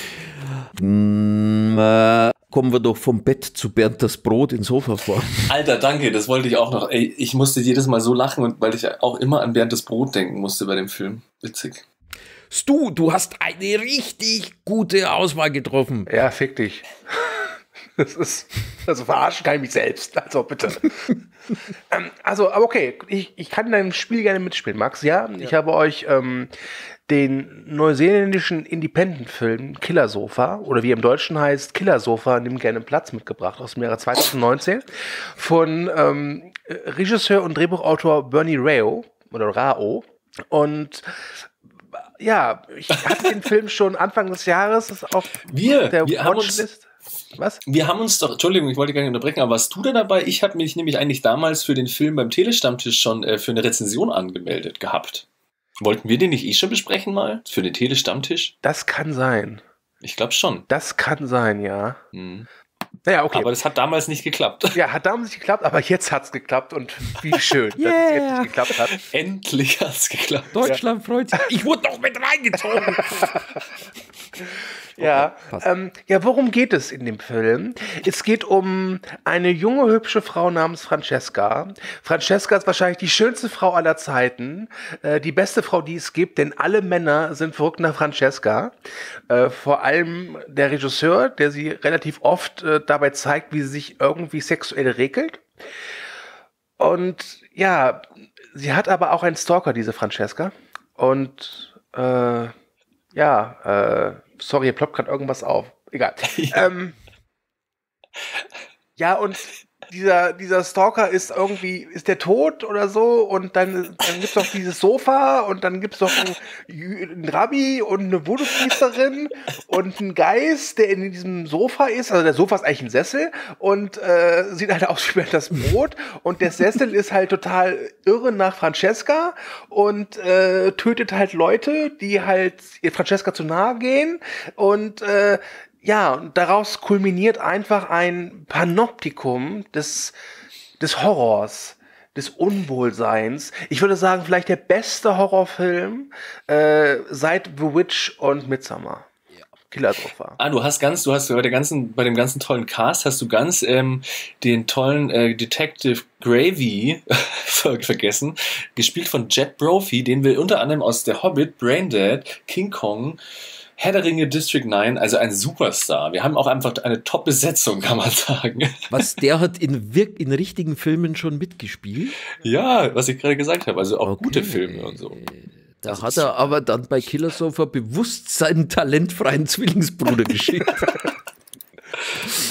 Hm, äh, kommen wir doch vom Bett zu Bernd das Brot ins Sofa vor. Alter, danke, das wollte ich auch noch. Ey, ich musste jedes Mal so lachen, und weil ich auch immer an Bernd das Brot denken musste bei dem Film. Witzig. Stu, du hast eine richtig gute Auswahl getroffen. Ja, fick dich. Das ist, also verarschen kann ich mich selbst. Also bitte. ähm, also, aber okay, ich, ich kann in deinem Spiel gerne mitspielen, Max. Ja, ich habe euch ähm, den neuseeländischen Independent-Film Killersofa, oder wie er im Deutschen heißt, Killersofa, nimm gerne Platz, mitgebracht aus dem Jahre zwanzig neunzehn von ähm, Regisseur und Drehbuchautor Bernie Rao oder Rao. Und ja, ich hatte den Film schon Anfang des Jahres auf Wir, der wir haben uns, Watchlist. Was? wir haben uns doch, Entschuldigung, ich wollte gar nicht unterbrechen, aber warst du da dabei? Ich habe mich nämlich eigentlich damals für den Film beim Telestammtisch schon äh, für eine Rezension angemeldet gehabt. Wollten wir den nicht eh schon besprechen mal? Für den Telestammtisch? Das kann sein. Ich glaube schon. Das kann sein, ja. Hm. Naja, okay. Aber das hat damals nicht geklappt. Ja, hat damals nicht geklappt, aber jetzt hat's geklappt und wie schön, dass es jetzt nicht geklappt hat. Endlich hat es geklappt. Deutschland freut sich. Ich wurde noch mit reingezogen. Ja, passt. ähm, ja, worum geht es in dem Film? Es geht um eine junge, hübsche Frau namens Francesca. Francesca ist wahrscheinlich die schönste Frau aller Zeiten, äh, die beste Frau, die es gibt, denn alle Männer sind verrückt nach Francesca. Äh, vor allem der Regisseur, der sie relativ oft äh, dabei zeigt, wie sie sich irgendwie sexuell regelt. Und ja, sie hat aber auch einen Stalker, diese Francesca. Und äh, ja, äh, sorry, hier ploppt gerade irgendwas auf. Egal. Ja. Ähm, ja, und dieser, dieser Stalker ist irgendwie, ist der tot oder so? Und dann, dann gibt es noch dieses Sofa und dann gibt es noch einen, einen Rabbi und eine Voodoo-Priesterin und einen Geist, der in diesem Sofa ist. Also der Sofa ist eigentlich ein Sessel und äh, sieht halt aus wie das Brot. Und der Sessel ist halt total irre nach Francesca und äh, tötet halt Leute, die halt ihr Francesca zu nahe gehen. Und äh, ja, und daraus kulminiert einfach ein Panoptikum des, des Horrors, des Unwohlseins. Ich würde sagen, vielleicht der beste Horrorfilm äh, seit The Witch und Midsommar. Killersofa. Ah, du hast ganz, du hast bei der ganzen, bei dem ganzen tollen Cast hast du ganz ähm, den tollen äh, Detective Gravy ver vergessen, gespielt von Jet Brophy, den wir unter anderem aus der Hobbit, Braindead, King Kong, Herr der Ringe, District neun, also ein Superstar. Wir haben auch einfach eine Top-Besetzung, kann man sagen. Was, der hat in, wirk in richtigen Filmen schon mitgespielt? Ja, was ich gerade gesagt habe, also auch Okay. gute Filme und so. Da Das hat ist- er aber dann bei Killersofa bewusst seinen talentfreien Zwillingsbruder geschickt.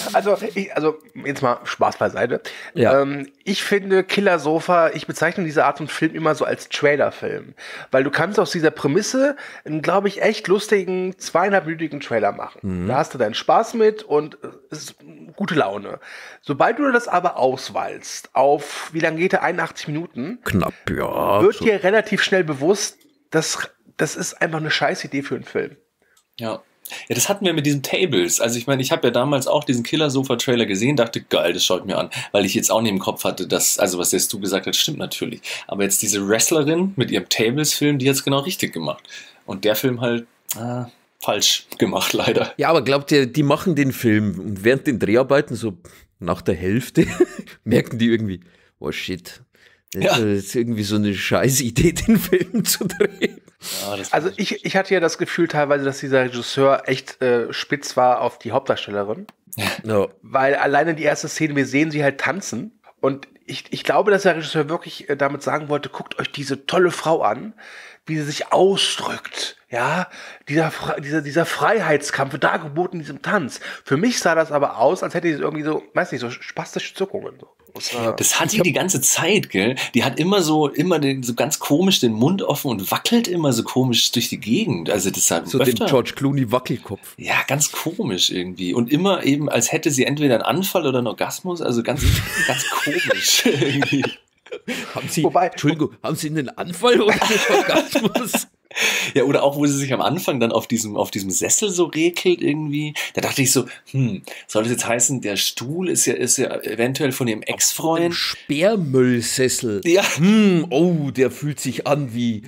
Also, ich, also jetzt mal Spaß beiseite. Ja. Ähm, ich finde Killer Sofa, ich bezeichne diese Art von Film immer so als Trailerfilm. Weil du kannst aus dieser Prämisse einen, glaube ich, echt lustigen, zweieinhalbminütigen Trailer machen. Mhm. Da hast du deinen Spaß mit und es ist gute Laune. Sobald du das aber auswalzt auf, wie lange geht der, einundachtzig Minuten, Knapp, ja. wird so. dir relativ schnell bewusst, dass das ist einfach eine Scheißidee für einen Film. Ja. Ja, das hatten wir mit diesen Tables. Also ich meine, ich habe ja damals auch diesen Killer-Sofa-Trailer gesehen, dachte, geil, das schaut mir an. Weil ich jetzt auch nicht im Kopf hatte, dass, also was jetzt du gesagt hast, stimmt natürlich. Aber jetzt diese Wrestlerin mit ihrem Tables-Film, die hat es genau richtig gemacht. Und der Film halt äh, falsch gemacht, leider. Ja, aber glaubt ihr, die machen den Film und während den Dreharbeiten, so nach der Hälfte, merken die irgendwie, oh shit, das Ja. ist irgendwie so eine Scheißidee, den Film zu drehen. Ja, das Also ich, ich hatte ja das Gefühl teilweise, dass dieser Regisseur echt äh, spitz war auf die Hauptdarstellerin. Ja. Weil alleine die erste Szene, wir sehen sie halt tanzen. Und ich, ich glaube, dass der Regisseur wirklich äh, damit sagen wollte, guckt euch diese tolle Frau an, wie sie sich ausdrückt. Ja, dieser, Fre- dieser, dieser Freiheitskampf, dargeboten in diesem Tanz. Für mich sah das aber aus, als hätte sie irgendwie so, weiß nicht, so spastische Zuckungen. So. Das war- Das hat die die ganze Zeit, gell? Die hat immer so, immer den, so ganz komisch den Mund offen und wackelt immer so komisch durch die Gegend. Also das hat So den George Clooney Wackelkopf. Ja, ganz komisch irgendwie. Und immer eben, als hätte sie entweder einen Anfall oder einen Orgasmus. Also ganz, ganz komisch irgendwie. Haben Sie, Wobei- Entschuldigung, haben Sie einen Anfall oder einen Orgasmus? Ja, oder auch, wo sie sich am Anfang dann auf diesem, auf diesem Sessel so regelt irgendwie. Da dachte ich so, hm, soll das jetzt heißen, der Stuhl ist ja, ist ja eventuell von ihrem Ein Ex-Freund? Sperrmüllsessel. Ja. Hm, oh, der fühlt sich an wie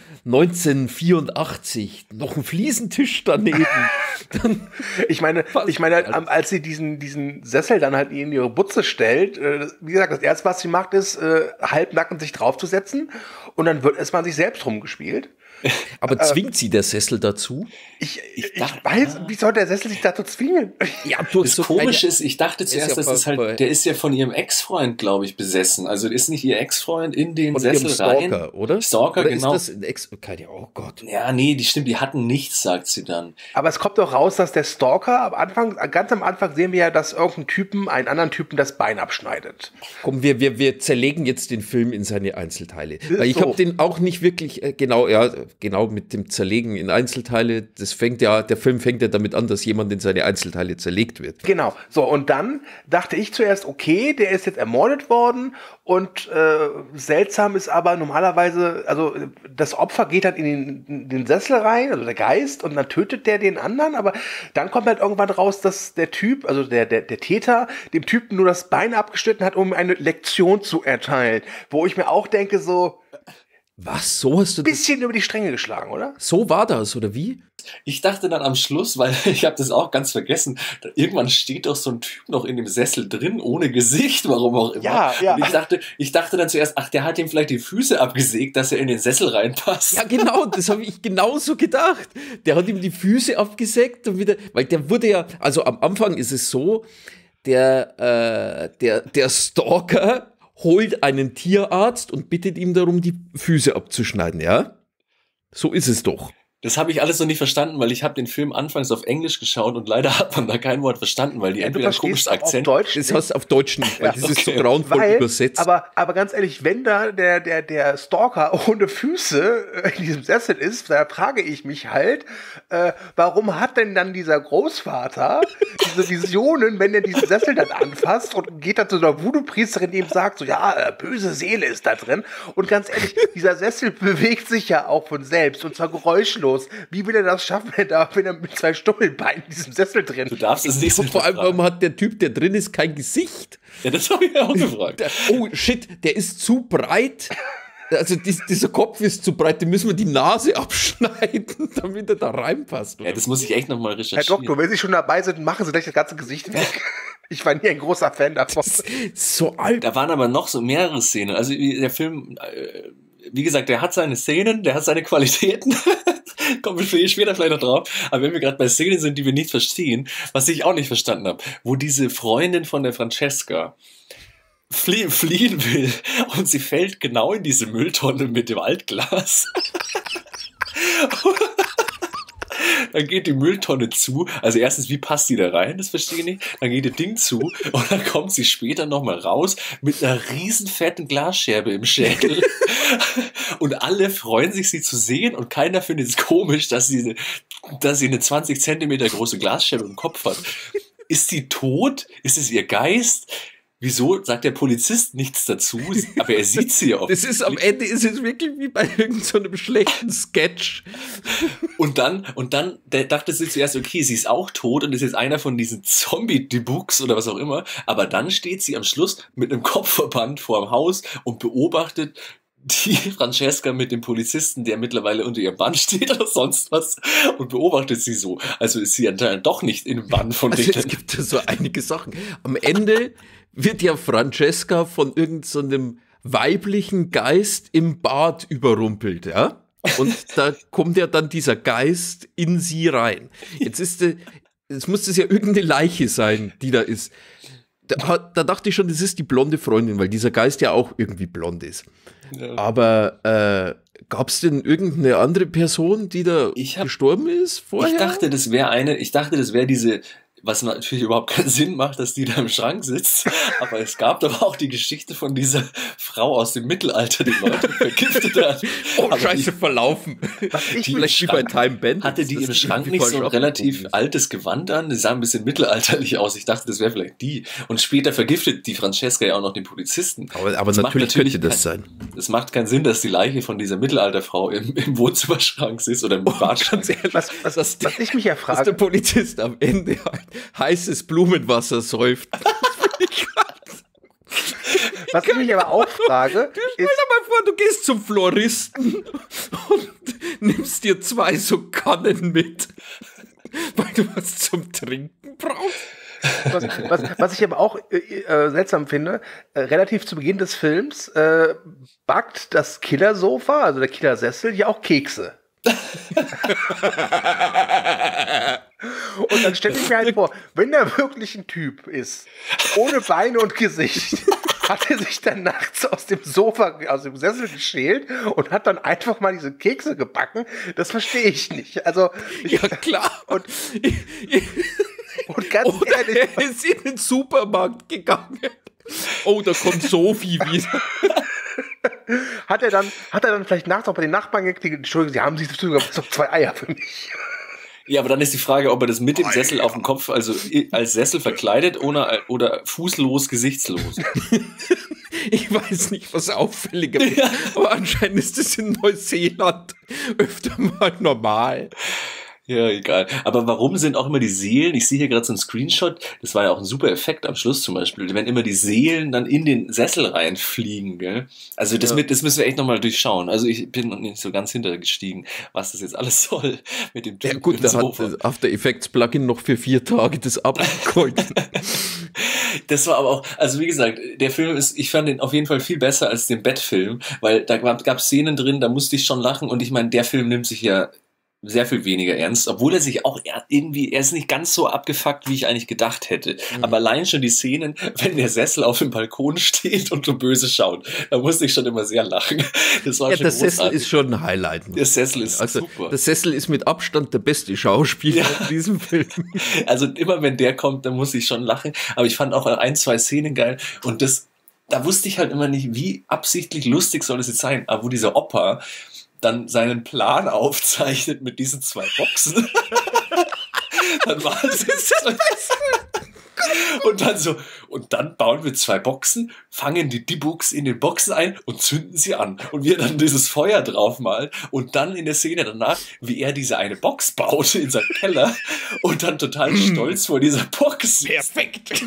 neunzehnhundertvierundachtzig. Noch ein Fliesentisch daneben. Dann, Ich meine, ich meine, am- als sie diesen, diesen Sessel dann halt in ihre Butze stellt, äh, wie gesagt, das erste, was sie macht, ist, äh, halbnackend sich draufzusetzen und dann wird erstmal sich selbst rumgespielt. aber zwingt sie der Sessel dazu? Ich, ich, dachte- weiß, wie soll der Sessel sich dazu zwingen? Ja, durch Das so Komische kleine- ist, ich dachte ist zuerst, ja das ist voll- voll- halt, der ist ja von ihrem Ex-Freund, glaube ich, besessen. Also ist nicht ihr Ex-Freund in den von ihrem Sessel rein. Stalker, oder? Stalker, oder genau. Ist das ein Ex keine, oh Gott. Ja, nee, die stimmt, die hatten nichts, sagt sie dann. Aber es kommt doch raus, dass der Stalker am Anfang, ganz am Anfang sehen wir ja, dass irgendein Typen einen anderen Typen das Bein abschneidet. Komm, wir, wir, wir zerlegen jetzt den Film in seine Einzelteile. Weil ich so. habe den auch nicht wirklich, äh, genau, ja, genau mit dem Zerlegen in Einzelteile, das fängt ja, der Film fängt ja damit an, dass jemand in seine Einzelteile zerlegt wird. Genau. So, und dann dachte ich zuerst, okay, der ist jetzt ermordet worden und äh, seltsam ist aber normalerweise, also äh, das Opfer geht dann in den, in den Sessel rein, also der Geist, und dann tötet der den anderen, aber dann kommt halt irgendwann raus, dass der Typ, also der, der, der Täter, dem Typen nur das Bein abgeschnitten hat, um eine Lektion zu erteilen. Wo ich mir auch denke, so Was? So hast du das? bisschen über die Stränge geschlagen, oder? So war das, oder wie? Ich dachte dann am Schluss, weil ich habe das auch ganz vergessen, da irgendwann steht doch so ein Typ noch in dem Sessel drin, ohne Gesicht, warum auch immer. Ja, ja. Und ich dachte, ich dachte dann zuerst, ach, der hat ihm vielleicht die Füße abgesägt, dass er in den Sessel reinpasst. Ja, genau, das habe ich genauso gedacht. Der hat ihm die Füße abgesägt und wieder, weil der wurde ja, also am Anfang ist es so, der, äh, der, der Stalker holt einen Tierarzt und bittet ihm darum, die Füße abzuschneiden, ja? So ist es doch. Das habe ich alles noch nicht verstanden, weil ich habe den Film anfangs auf Englisch geschaut und leider hat man da kein Wort verstanden, weil die entweder einen komischen auf Akzent. Deutsch. Das heißt auf Deutsch nicht, weil das ist so okay. grauenvoll Weil, übersetzt. aber, aber ganz ehrlich, wenn da der, der, der Stalker ohne Füße äh, in diesem Sessel ist, da frage ich mich halt, äh, warum hat denn dann dieser Großvater diese Visionen, wenn er diesen Sessel dann anfasst und geht dann zu einer Voodoo-Priesterin, die ihm sagt, so, ja, äh, böse Seele ist da drin. Und ganz ehrlich, dieser Sessel bewegt sich ja auch von selbst und zwar geräuschlos. Wie will er das schaffen, wenn er, wenn er mit zwei Stummelbeinen in diesem Sessel drin Du darfst es nicht so Und vor allem, fragen. warum hat der Typ, der drin ist, kein Gesicht? Ja, das habe ich auch gefragt. Der, oh shit, der ist zu breit. Also dies, dieser Kopf ist zu breit, den müssen wir die Nase abschneiden, damit er da reinpasst. Ja, Oder? das muss ich echt nochmal Herr recherchieren. Doktor, wenn Sie schon dabei sind, machen Sie gleich das ganze Gesicht weg. Ich war nie ein großer Fan davon. So alt. Da waren aber noch so mehrere Szenen. Also wie- der Film, äh, wie gesagt, der hat seine Szenen, der hat seine Qualitäten. Kommen wir später vielleicht noch drauf. Aber wenn wir gerade bei Szenen sind, die wir nicht verstehen, was ich auch nicht verstanden habe, wo diese Freundin von der Francesca flie fliehen will und sie fällt genau Dann geht die Mülltonne zu. Also erstens, wie passt die da rein? Das verstehe ich nicht. Dann geht das Ding zu und dann kommt sie später nochmal raus mit einer riesen fetten Glasscherbe im Schädel. Und alle freuen sich, sie zu sehen und keiner findet es komisch, dass sie eine, dass sie eine zwanzig Zentimeter große Glasscherbe im Kopf hat. Ist sie tot? Ist es ihr Geist? Wieso sagt der Polizist nichts dazu? Aber er sieht sie ja auch. Das ist am Ende ist es wirklich wie bei irgendeinem so einem schlechten Sketch. Und dann, und dann der dachte sie zuerst, okay, sie ist auch tot und ist jetzt einer von diesen Zombie-Debugs oder was auch immer. Aber dann steht sie am Schluss mit einem Kopfverband vor dem Haus und beobachtet die Francesca mit dem Polizisten, der mittlerweile unter ihrem Bann steht oder sonst was, und beobachtet sie so. Also ist sie anscheinend doch nicht in dem Bann von Also denen. es gibt ja so einige Sachen. Am Ende wird ja Francesca von irgendeinem so weiblichen Geist im Bad überrumpelt, ja? Und da kommt ja dann dieser Geist in sie rein. Jetzt ist es, jetzt muss es ja irgendeine Leiche sein, die da ist. Da, da dachte ich schon, das ist die blonde Freundin, weil dieser Geist ja auch irgendwie blond ist. Ja. Aber äh, gab es denn irgendeine andere Person, die da Ich hab- gestorben ist vorher? Ich dachte, das wäre eine, ich dachte, das wäre diese, was natürlich überhaupt keinen Sinn macht, dass die da im Schrank sitzt. Aber es gab doch auch die Geschichte von dieser Frau aus dem Mittelalter, die Leute vergiftet hat. Oh, Aber scheiße, die, verlaufen. Was ich Die- Vielleicht wie bei Time Bandits. hatte die dass im Schrank irgendwie nicht so ein falsch relativ abgebogen ist. altes Gewand an? Die sah ein bisschen mittelalterlich aus. Ich dachte, das wäre vielleicht die. Und später vergiftet die Francesca ja auch noch den Polizisten. Aber, aber Das macht natürlich, natürlich könnte das kein- sein. Es macht keinen Sinn, dass die Leiche von dieser Mittelalterfrau im, im Wohnzimmerschrank sitzt oder im Badschrank. Ganz ehrlich, Was, was, dass, was ich mich ja dass der frage, Polizist am Ende halt heißes Blumenwasser säuft. was ich mich aber auch frage, Stell ist, dir mal vor, du gehst zum Floristen und nimmst dir zwei so Kannen mit, weil du was zum Trinken brauchst. was, was, was ich aber auch äh, äh, seltsam finde, äh, relativ zu Beginn des Films äh, backt das Killersofa, also der Killersessel, ja auch Kekse. Und dann stelle ich mir halt vor, wenn er wirklich ein Typ ist, ohne Beine und Gesicht, hat er sich dann nachts aus dem Sofa, aus dem Sessel geschält und hat dann einfach mal diese Kekse gebacken. Das verstehe ich nicht. Also, ich, Ja, klar. Und- und ganz Oder ehrlich, er ist in den Supermarkt gegangen. Oh, da kommt Sophie wieder. hat er dann, hat er dann vielleicht nachts auch bei den Nachbarn gekriegt, Entschuldigung, Sie haben sich sogar noch zwei Eier für mich. Ja, aber dann ist die Frage, ob er das mit dem Sessel auf dem Kopf, also als Sessel verkleidet oder, oder fußlos, gesichtslos. Ich weiß nicht, was auffälliger ist, aber anscheinend ist das in Neuseeland öfter mal normal. Ja, egal. Aber warum sind auch immer die Seelen, ich sehe hier gerade so einen Screenshot, das war ja auch ein super Effekt am Schluss zum Beispiel, wenn immer die Seelen dann in den Sessel reinfliegen, gell? Also das, Ja. mit, das müssen wir echt nochmal durchschauen. Also ich bin noch nicht so ganz hintergestiegen, was das jetzt alles soll mit dem Ja Typ gut, im da hat Sofa. das After Effects Plugin noch für vier Tage das abgegolten. Das war aber auch, also wie gesagt, der Film ist, ich fand den auf jeden Fall viel besser als den Bettfilm, weil da gab es Szenen drin, da musste ich schon lachen und ich meine, der Film nimmt sich ja sehr viel weniger ernst, obwohl er sich auch er, irgendwie, er ist nicht ganz so abgefuckt, wie ich eigentlich gedacht hätte. Mhm. Aber allein schon die Szenen, wenn der Sessel auf dem Balkon steht und so böse schaut, da musste ich schon immer sehr lachen. Das war Ja, schon der Sessel großartig. ist schon ein Highlight. Der Sessel ist Also, super. der Sessel ist mit Abstand der beste Schauspieler Ja. in diesem Film. Also immer wenn der kommt, dann muss ich schon lachen. Aber ich fand auch ein, zwei Szenen geil. Und das, da wusste ich halt immer nicht, wie absichtlich lustig soll es jetzt sein. Aber wo dieser Opa dann seinen Plan aufzeichnet mit diesen zwei Boxen, dann war es das und dann so, und dann bauen wir zwei Boxen, fangen die Dibuks in den Boxen ein und zünden sie an. Und wir dann dieses Feuer draufmalen und dann in der Szene danach, wie er diese eine Box baut in seinem Keller und dann total stolz vor dieser Box sitzt. Perfekt.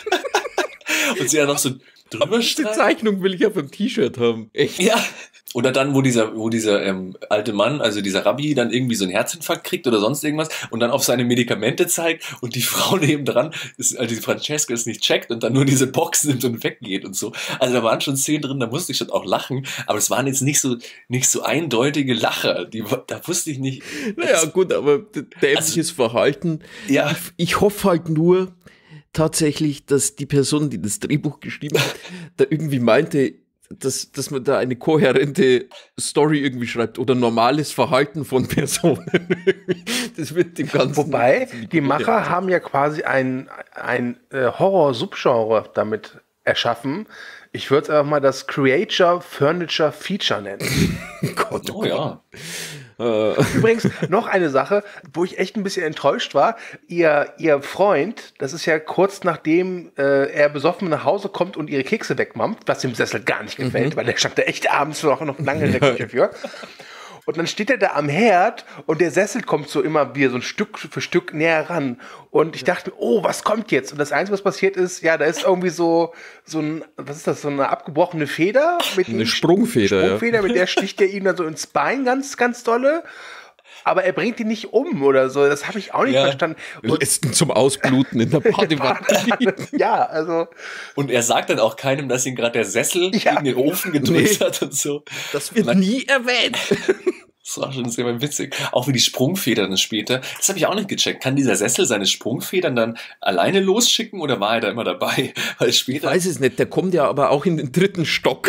Und sie ja noch so drüber Die streicht. Zeichnung will ich auf dem T-Shirt haben. Echt. Ja. Oder dann, wo dieser, wo dieser ähm, alte Mann, also dieser Rabbi, dann irgendwie so einen Herzinfarkt kriegt oder sonst irgendwas und dann auf seine Medikamente zeigt und die Frau nebendran, ist, also die Francesca es nicht checkt und dann nur diese Box nimmt und weggeht und so. Also da waren schon Szenen drin, da musste ich schon auch lachen, aber es waren jetzt nicht so, nicht so eindeutige Lacher. Die, da wusste ich nicht. Naja, gut, aber d- dämliches Verhalten. Ja. Ich, ich hoffe halt nur tatsächlich, dass die Person, die das Drehbuch geschrieben hat, da irgendwie meinte, dass, dass man da eine kohärente Story irgendwie schreibt oder normales Verhalten von Personen. Das wird dem Ganzen. Wobei, die Macher haben ja quasi ein, ein äh, Horror-Subgenre damit erschaffen. Ich würde es einfach mal das Creature Furniture Feature nennen. Gott, Oh ja. Übrigens, noch eine Sache, wo ich echt ein bisschen enttäuscht war. Ihr, ihr Freund, das ist ja kurz nachdem äh, er besoffen nach Hause kommt und ihre Kekse wegmammt, was dem Sessel gar nicht gefällt, Mhm. weil der stand da echt abends noch, noch lange in der Küche für. Und dann steht er da am Herd und der Sessel kommt so immer wieder so ein Stück für Stück näher ran. Und ich dachte mir, oh, was kommt jetzt? Und das Einzige, was passiert ist, ja, da ist irgendwie so, so ein, was ist das, so eine abgebrochene Feder? Mit Eine einem Sprungfeder, ja. Sprungfeder, mit der sticht er ihn dann so ins Bein ganz, ganz dolle. Aber er bringt ihn nicht um oder so. Das habe ich auch nicht Ja. verstanden. Und Lässt ihn zum Ausbluten in der Badewanne liegen. ja, also, Und er sagt dann auch keinem, dass ihn gerade der Sessel Ja. gegen den Ofen gedrückt Nee. hat und so. Das wird nie erwähnt. Das war schon sehr witzig. Auch wie die Sprungfedern dann später. Das habe ich auch nicht gecheckt. Kann dieser Sessel seine Sprungfedern dann alleine losschicken oder war er da immer dabei? Weil Ich später, weiß es nicht, der kommt ja aber auch in den dritten Stock.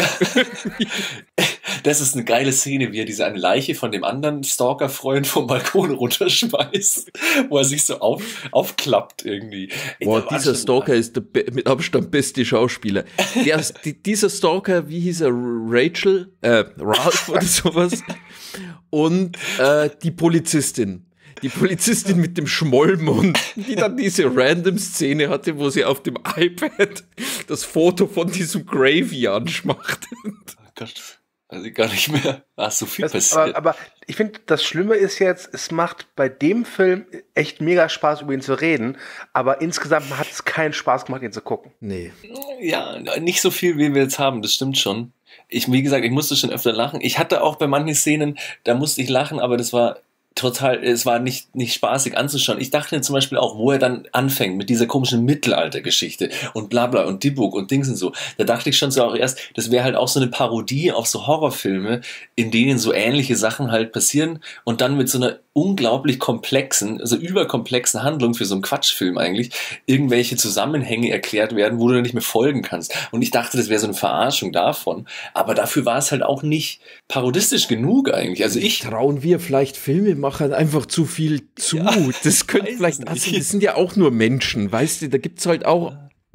das ist eine geile Szene, wie er diese eine Leiche von dem anderen Stalker-Freund vom Balkon runterschmeißt, wo er sich so auf, aufklappt irgendwie. Ey, Boah, da war dieser schon- Stalker ist der be- mit Abstand beste Schauspieler. Der, die, dieser Stalker, wie hieß er, Rachel, äh, Ralph oder sowas. Und äh, die Polizistin. Die Polizistin mit dem Schmollmund, die dann diese random-Szene hatte, wo sie auf dem iPad das Foto von diesem Gravy anschmachtet. Oh Gott, weiß ich gar nicht mehr. Ah, so viel das, passiert. aber, aber ich finde, das Schlimme ist jetzt, es macht bei dem Film echt mega Spaß, über ihn zu reden. Aber insgesamt hat es keinen Spaß gemacht, ihn zu gucken. Nee. Ja, nicht so viel, wie wir jetzt haben, das stimmt schon. Ich, wie gesagt, ich musste schon öfter lachen. Ich hatte auch bei manchen Szenen, da musste ich lachen, aber das war total, es war nicht, nicht spaßig anzuschauen. Ich dachte zum Beispiel auch, wo er dann anfängt mit dieser komischen Mittelaltergeschichte und bla bla und Dibuk und Dings und so. Da dachte ich schon so auch erst, das wäre halt auch so eine Parodie auf so Horrorfilme, in denen so ähnliche Sachen halt passieren und dann mit so einer unglaublich komplexen, also überkomplexen Handlung für so einen Quatschfilm eigentlich, irgendwelche Zusammenhänge erklärt werden, wo du dann nicht mehr folgen kannst. Und ich dachte, das wäre so eine Verarschung davon. Aber dafür war es halt auch nicht parodistisch genug eigentlich. Also ich Trauen wir vielleicht Filmemachern einfach zu viel zu. Ja, das könnte weiß es vielleicht, nicht. also das sind ja auch nur Menschen, weißt du, da gibt's halt auch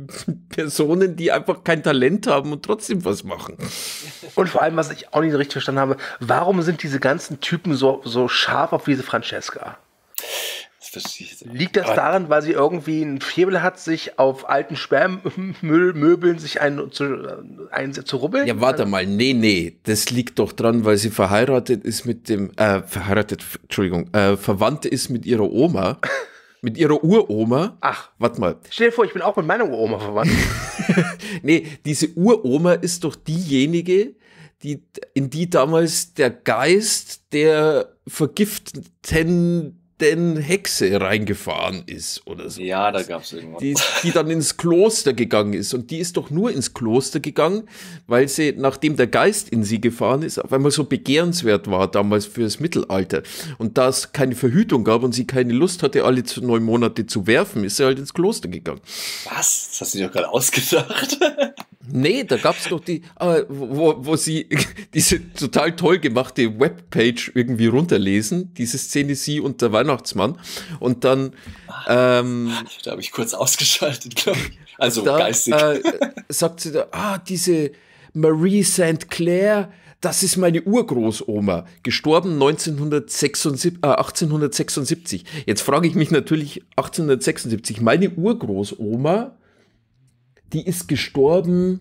Personen, die einfach kein Talent haben und trotzdem was machen. Und vor allem, was ich auch nicht so richtig verstanden habe, warum sind diese ganzen Typen so, so scharf auf diese Francesca? das verstehe ich jetzt auch. Liegt das daran, weil sie irgendwie einen Faible hat, sich auf alten Sperrmüllmöbeln sich einen zu, einen zu rubbeln? Ja, warte mal, nee, nee, das liegt doch dran, weil sie verheiratet ist mit dem, äh, verheiratet, Entschuldigung, äh, verwandt ist mit ihrer Oma, mit ihrer Uroma. Ach. Warte mal, Stell dir vor, ich bin auch mit meiner Uroma verwandt. nee, diese Uroma ist doch diejenige, die, in die damals der Geist der vergifteten Hexe reingefahren ist oder so. Ja, da gab es irgendwas. Die, die dann ins Kloster gegangen ist. Und die ist doch nur ins Kloster gegangen, weil sie, nachdem der Geist in sie gefahren ist, auf einmal so begehrenswert war damals fürs Mittelalter. Und da es keine Verhütung gab und sie keine Lust hatte, alle zu- neun Monate zu werfen, ist sie halt ins Kloster gegangen. Was? Das hast du dir doch gerade ausgedacht. Nee, da gab's doch die, äh, wo, wo sie diese total toll gemachte Webpage irgendwie runterlesen, diese Szene, sie und der Weihnachtsmann. Und dann ähm, Da habe ich kurz ausgeschaltet, glaube ich. Also da geistig. äh, sagt sie da, ah, diese Marie Saint Clair, das ist meine Urgroßoma, gestorben neunzehnhundertsechsundsiebzig, äh, achtzehnhundertsechsundsiebzig. Jetzt frage ich mich natürlich, achtzehnhundertsechsundsiebzig, meine Urgroßoma, die ist gestorben,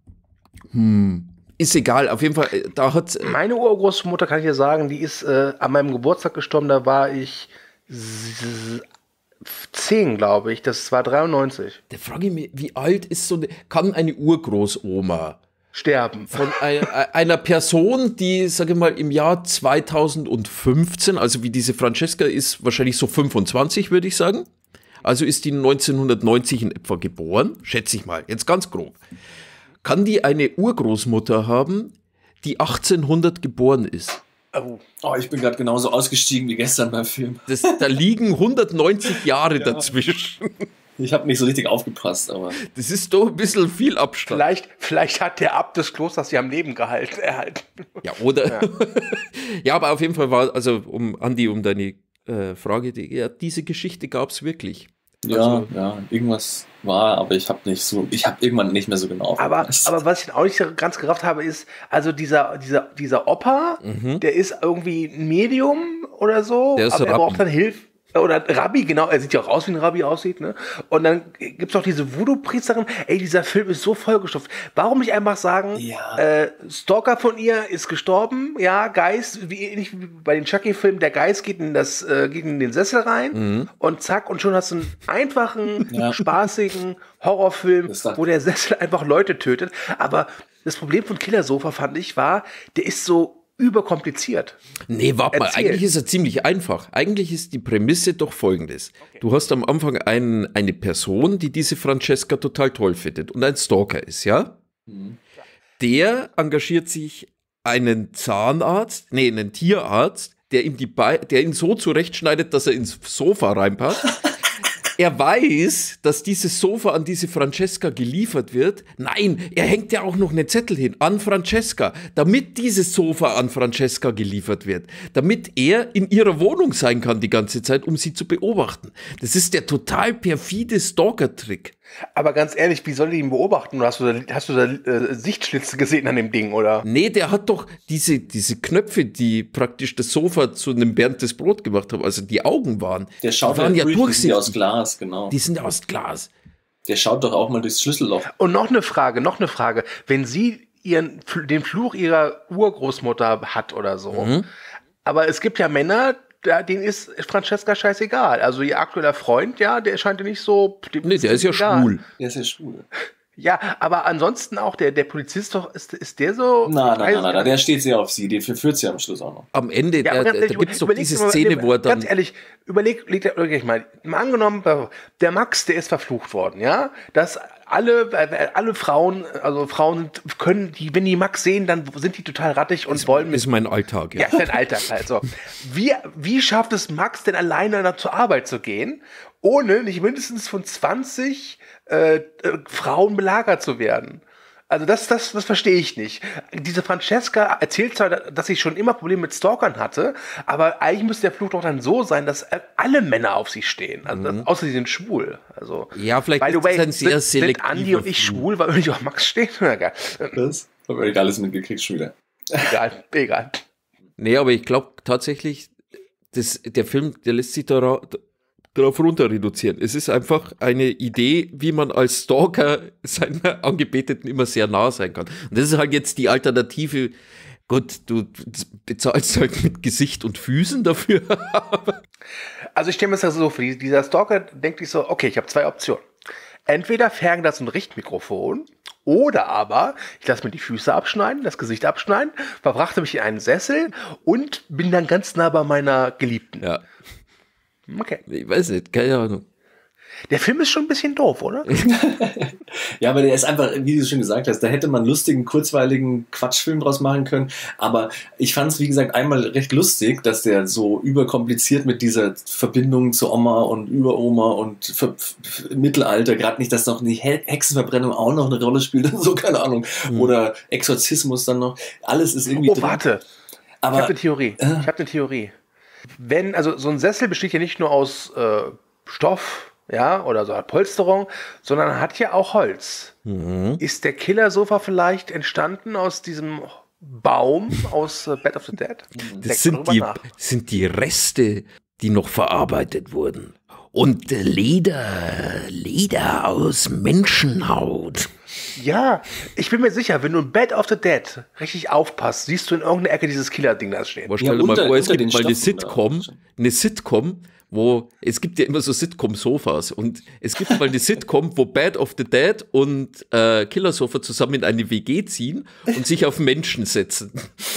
hm, ist egal, auf jeden Fall, äh, da hat, äh, Meine Urgroßmutter, kann ich dir sagen, die ist äh, an meinem Geburtstag gestorben, da war ich s- zehn, glaube ich. Das war dreiundneunzig. da frage ich mich, wie alt ist so eine, kann eine Urgroßoma Sterben. von ein, einer Person, die, sage ich mal, im Jahr zweitausendfünfzehn, also wie diese Francesca ist, wahrscheinlich so fünfundzwanzig, würde ich sagen. Also ist die neunzehnhundertneunzig in etwa geboren, schätze ich mal, jetzt ganz grob. Kann die eine Urgroßmutter haben, die achtzehnhundert geboren ist? Oh. Oh, ich bin gerade genauso ausgestiegen wie gestern beim Film. Das, da liegen hundertneunzig Jahre dazwischen. Ich habe nicht so richtig aufgepasst, aber. Das ist doch ein bisschen viel Abstand. Vielleicht, vielleicht hat der Abt des Klosters sie am Leben gehalten, erhalten. Ja, oder? Ja. Ja, aber auf jeden Fall war, also um Andi, um deine äh, Frage, die, ja, diese Geschichte gab es wirklich. Ja, Also- ja, irgendwas war, aber ich habe nicht so, ich habe irgendwann nicht mehr so genau Aber, aufgepasst. aber was ich auch nicht so ganz gerafft habe, ist, also dieser, dieser, dieser Opa, der ist irgendwie ein Medium oder so, Der ist aber er Rabbi. braucht dann Hilfe. Oder Rabbi, genau, er sieht ja auch aus, wie ein Rabbi aussieht, ne? Und dann gibt's auch diese Voodoo-Priesterin. Ey, dieser Film ist so vollgestopft. Warum nicht einfach sagen, Ja. äh, Stalker von ihr ist gestorben, ja, Geist, wie ähnlich wie bei den Chucky-Filmen, der Geist geht in das, äh, geht in den Sessel rein und zack, und schon hast du einen einfachen, Ja. spaßigen Horrorfilm, Das sagt- wo der Sessel einfach Leute tötet. Aber das Problem von Killer Sofa, fand ich, war, der ist so überkompliziert. Nee, warte mal, Erzähl. eigentlich ist er ziemlich einfach. Eigentlich ist die Prämisse doch folgendes. Du hast am Anfang einen, eine Person, die diese Francesca total toll findet und ein Stalker ist, ja? Der engagiert sich einen Zahnarzt, nee, einen Tierarzt, der ihm die Be- der ihn so zurechtschneidet, dass er ins Sofa reinpasst. Er weiß, dass dieses Sofa an diese Francesca geliefert wird. Nein, er hängt ja auch noch einen Zettel hin an Francesca, damit dieses Sofa an Francesca geliefert wird. Damit er in ihrer Wohnung sein kann die ganze Zeit, um sie zu beobachten. Das ist der total perfide Stalker-Trick. Aber ganz ehrlich, wie soll ich ihn beobachten? Hast du da, hast du da äh, Sichtschlitze gesehen an dem Ding, oder? Nee, der hat doch diese, diese Knöpfe, die praktisch das Sofa zu einem Bernd das Brot gemacht haben, also die Augen waren. Der schaut die waren ja durch, die sind ja aus durchsichtig. Glas, genau. Die sind ja aus Glas. Der schaut doch auch mal durchs Schlüsselloch. Und noch eine Frage, noch eine Frage. Wenn sie ihren, den Fluch ihrer Urgroßmutter hat oder so, Mhm. aber es gibt ja Männer, da, denen ist Francesca scheißegal. Also ihr aktueller Freund, ja, der scheint ja nicht so... dem Nee, der ist ja egal. schwul. Der ist ja schwul. Ja, aber ansonsten auch der, der Polizist doch, ist, ist der so... Nein, nein, weiß nein, nein, nein, der steht sehr auf sie. Der verführt sie am Schluss auch noch. Am Ende, Ja, der, aber ganz da ehrlich, gibt es doch überleg diese dir mal, Szene, nee, wo er dann... Ganz ehrlich, überleg, überleg, überleg mal, mal angenommen, der Max, der ist verflucht worden, ja, dass alle, äh, alle Frauen, also Frauen sind, können, die, wenn die Max sehen, dann sind die total rattig und wollen mit ist mein Alltag, ja. ja, ist dein Alltag halt so. Wie, wie schafft es Max denn alleine da zur Arbeit zu gehen, ohne nicht mindestens von zwanzig äh, äh, Frauen belagert zu werden? Also das, das, das verstehe ich nicht. Diese Francesca erzählt zwar, dass sie schon immer Probleme mit Stalkern hatte, aber eigentlich müsste der Fluch doch dann so sein, dass alle Männer auf sie stehen. Also das, außer sie sind schwul. Also, Ja, vielleicht by the ist way, das ein sehr sind, sind selektiver Andi und ich Fluch. schwul, weil wir nicht auf Max stehen? Na, egal. Das habe ich alles mitgekriegt schon wieder. Egal, egal. Nee, aber ich glaube tatsächlich, das, der Film, der lässt sich dara- darauf runter reduzieren. Es ist einfach eine Idee, wie man als Stalker seiner Angebeteten immer sehr nah sein kann. Und das ist halt jetzt die Alternative. Gut, du bezahlst halt mit Gesicht und Füßen dafür. Also ich stelle mir das so vor, dieser Stalker denkt sich so, okay, ich habe zwei Optionen. Entweder fern das ein Richtmikrofon oder aber ich lasse mir die Füße abschneiden, das Gesicht abschneiden, verbrachte mich in einen Sessel und bin dann ganz nah bei meiner Geliebten. Ja, Okay. ich weiß nicht, keine Ahnung. Der Film ist schon ein bisschen doof, oder? Ja, aber der ist einfach, wie du schon gesagt hast, da hätte man einen lustigen, kurzweiligen Quatschfilm draus machen können. Aber ich fand es, wie gesagt, einmal recht lustig, dass der so überkompliziert mit dieser Verbindung zu Oma und Überoma und Ver F Mittelalter, gerade nicht, dass noch die He Hexenverbrennung auch noch eine Rolle spielt, so, keine Ahnung. Mhm. Oder Exorzismus dann noch. Alles ist irgendwie Oh, drin. warte. Ich Aber habe eine Theorie. Ich habe eine Theorie. Wenn, also so ein Sessel besteht ja nicht nur aus äh, Stoff, ja, oder so eine Polsterung, sondern hat ja auch Holz. Ist der Killer-Sofa vielleicht entstanden aus diesem Baum aus äh, Bed of the Dead? Denk Das sind drüber die, nach. das sind die Reste, die noch verarbeitet wurden. Und Leder, Leder aus Menschenhaut. Ja, ich bin mir sicher, wenn du in Bed of the Dead richtig aufpasst, siehst du in irgendeiner Ecke dieses Killer-Ding da stehen. Aber stell dir Ja, mal unter- vor, es unter gibt den mal eine Stoffen da. Sitcom, eine Sitcom, wo, es gibt ja immer so Sitcom-Sofas und es gibt mal eine Sitcom, wo Bed of the Dead und äh, Killer Sofa zusammen in eine W G ziehen und sich auf Menschen setzen.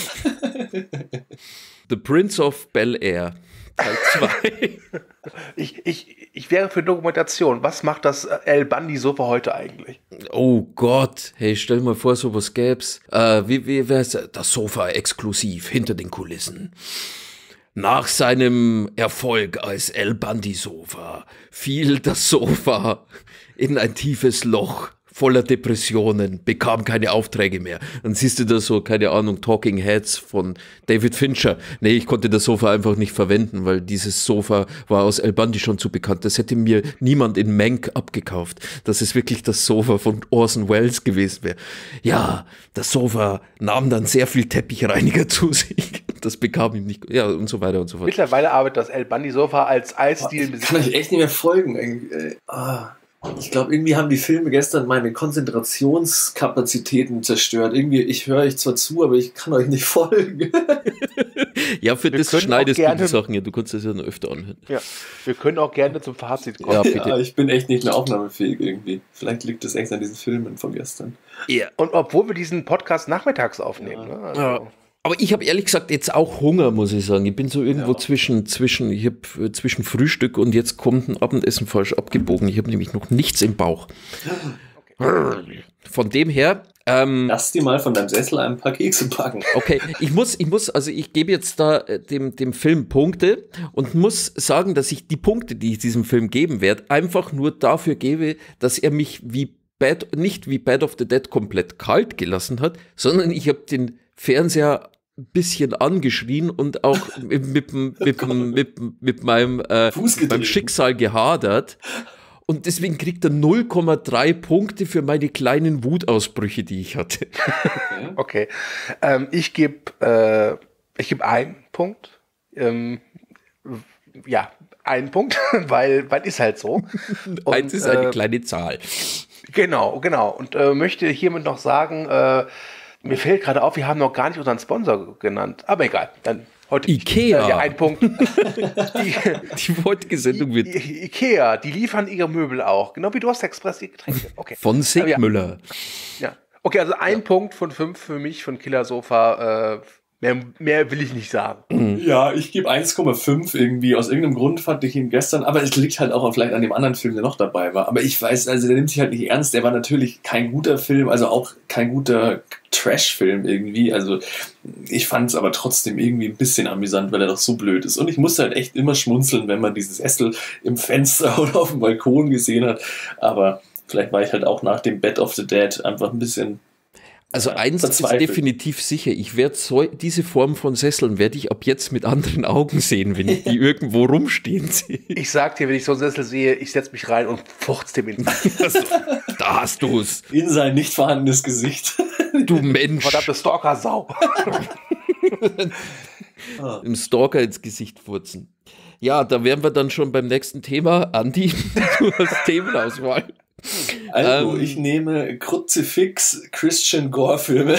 The Prince of Bel-Air, Teil zwei. Ich, ich, ich wäre für Dokumentation. Was macht das äh, El Bundy-Sofa heute eigentlich? Oh Gott, hey, stell dir mal vor, sowas gäb's. Äh, wie, wie, wie heißt das? Das Sofa exklusiv, hinter den Kulissen. Nach seinem Erfolg als El Bandi-Sofa fiel das Sofa in ein tiefes Loch voller Depressionen, bekam keine Aufträge mehr. Dann siehst du da so, keine Ahnung, Talking Heads von David Fincher. Nee, ich konnte das Sofa einfach nicht verwenden, weil dieses Sofa war aus El Bandi schon zu bekannt. Das hätte mir niemand in Mank abgekauft, dass es wirklich das Sofa von Orson Welles gewesen wäre. Ja, das Sofa nahm dann sehr viel Teppichreiniger zu sich. Das bekam ihm nicht, ja, und so weiter und so fort. Mittlerweile arbeitet das El Bandi-Sofa als Eisstil. Ich kann euch echt nicht mehr folgen. Ey. Ah. Ich glaube, irgendwie haben die Filme gestern meine Konzentrationskapazitäten zerstört. Irgendwie, ich höre euch zwar zu, aber ich kann euch nicht folgen. Ja, für wir das schneidest gerne, du die Sachen ja. Du kannst das ja noch öfter anhören. Ja, wir können auch gerne zum Fazit kommen. Ja, bitte. Ja, ich bin echt nicht mehr aufnahmefähig irgendwie. Vielleicht liegt das echt an diesen Filmen von gestern. Ja. Und obwohl wir diesen Podcast nachmittags aufnehmen. Ja. Ne? Also. Ja. Aber ich habe ehrlich gesagt jetzt auch Hunger, muss ich sagen. Ich bin so irgendwo ja. zwischen, zwischen, ich habe zwischen Frühstück und jetzt kommt ein Abendessen falsch abgebogen. Ich habe nämlich noch nichts im Bauch. Okay. Von dem her. Ähm, Lass dir mal von deinem Sessel ein paar Kekse packen. Okay, ich muss, ich muss, also ich gebe jetzt da dem, dem Film Punkte und muss sagen, dass ich die Punkte, die ich diesem Film geben werde, einfach nur dafür gebe, dass er mich wie Bad, nicht wie Bad of the Dead komplett kalt gelassen hat, sondern ich habe den Fernseher ein bisschen angeschrien und auch mit, mit, mit, mit, mit meinem, äh, meinem Schicksal gehadert. Und deswegen kriegt er null Komma drei Punkte für meine kleinen Wutausbrüche, die ich hatte. Okay. Ähm, ich gebe äh, ich geb einen Punkt. Ähm, ja, einen Punkt, weil, weil ist halt so. Und, Eins ist eine äh, kleine Zahl. Genau, genau. Und äh, möchte hiermit noch sagen, äh, mir fällt gerade auf, wir haben noch gar nicht unseren Sponsor genannt. Aber egal, dann heute. Ikea. Äh, ja, ein Punkt. die, die heutige Sendung wird. I- Ikea, die liefern ihre Möbel auch. Genau wie Durst Express die Getränke. Okay. Von Sigmüller. Ja. ja. Okay, also ein ja. Punkt von fünf für mich von Killer Sofa. Äh, mehr, mehr will ich nicht sagen. Ja, ich gebe eins Komma fünf irgendwie. Aus irgendeinem Grund fand ich ihn gestern, aber es liegt halt auch vielleicht an dem anderen Film, der noch dabei war. Aber ich weiß, also der nimmt sich halt nicht ernst. Der war natürlich kein guter Film, also auch kein guter Trash-Film irgendwie. Also ich fand es aber trotzdem irgendwie ein bisschen amüsant, weil er doch so blöd ist. Und ich musste halt echt immer schmunzeln, wenn man dieses Sessel im Fenster oder auf dem Balkon gesehen hat. Aber vielleicht war ich halt auch nach dem Bed of the Dead einfach ein bisschen. Also eins ist definitiv sicher, ich werde so, diese Form von Sesseln werde ich ab jetzt mit anderen Augen sehen, wenn ich die irgendwo rumstehen sehe. Ich sag dir, wenn ich so einen Sessel sehe, ich setze mich rein und furzt dem in also, da hast du es. In sein nicht vorhandenes Gesicht. Du Mensch. Verdammte Stalker-Sau. Im Stalker ins Gesicht furzen. Ja, da wären wir dann schon beim nächsten Thema. Andi, du hast Themenauswahl. Also, ähm, ich nehme Kruzifix Christian Gore-Filme.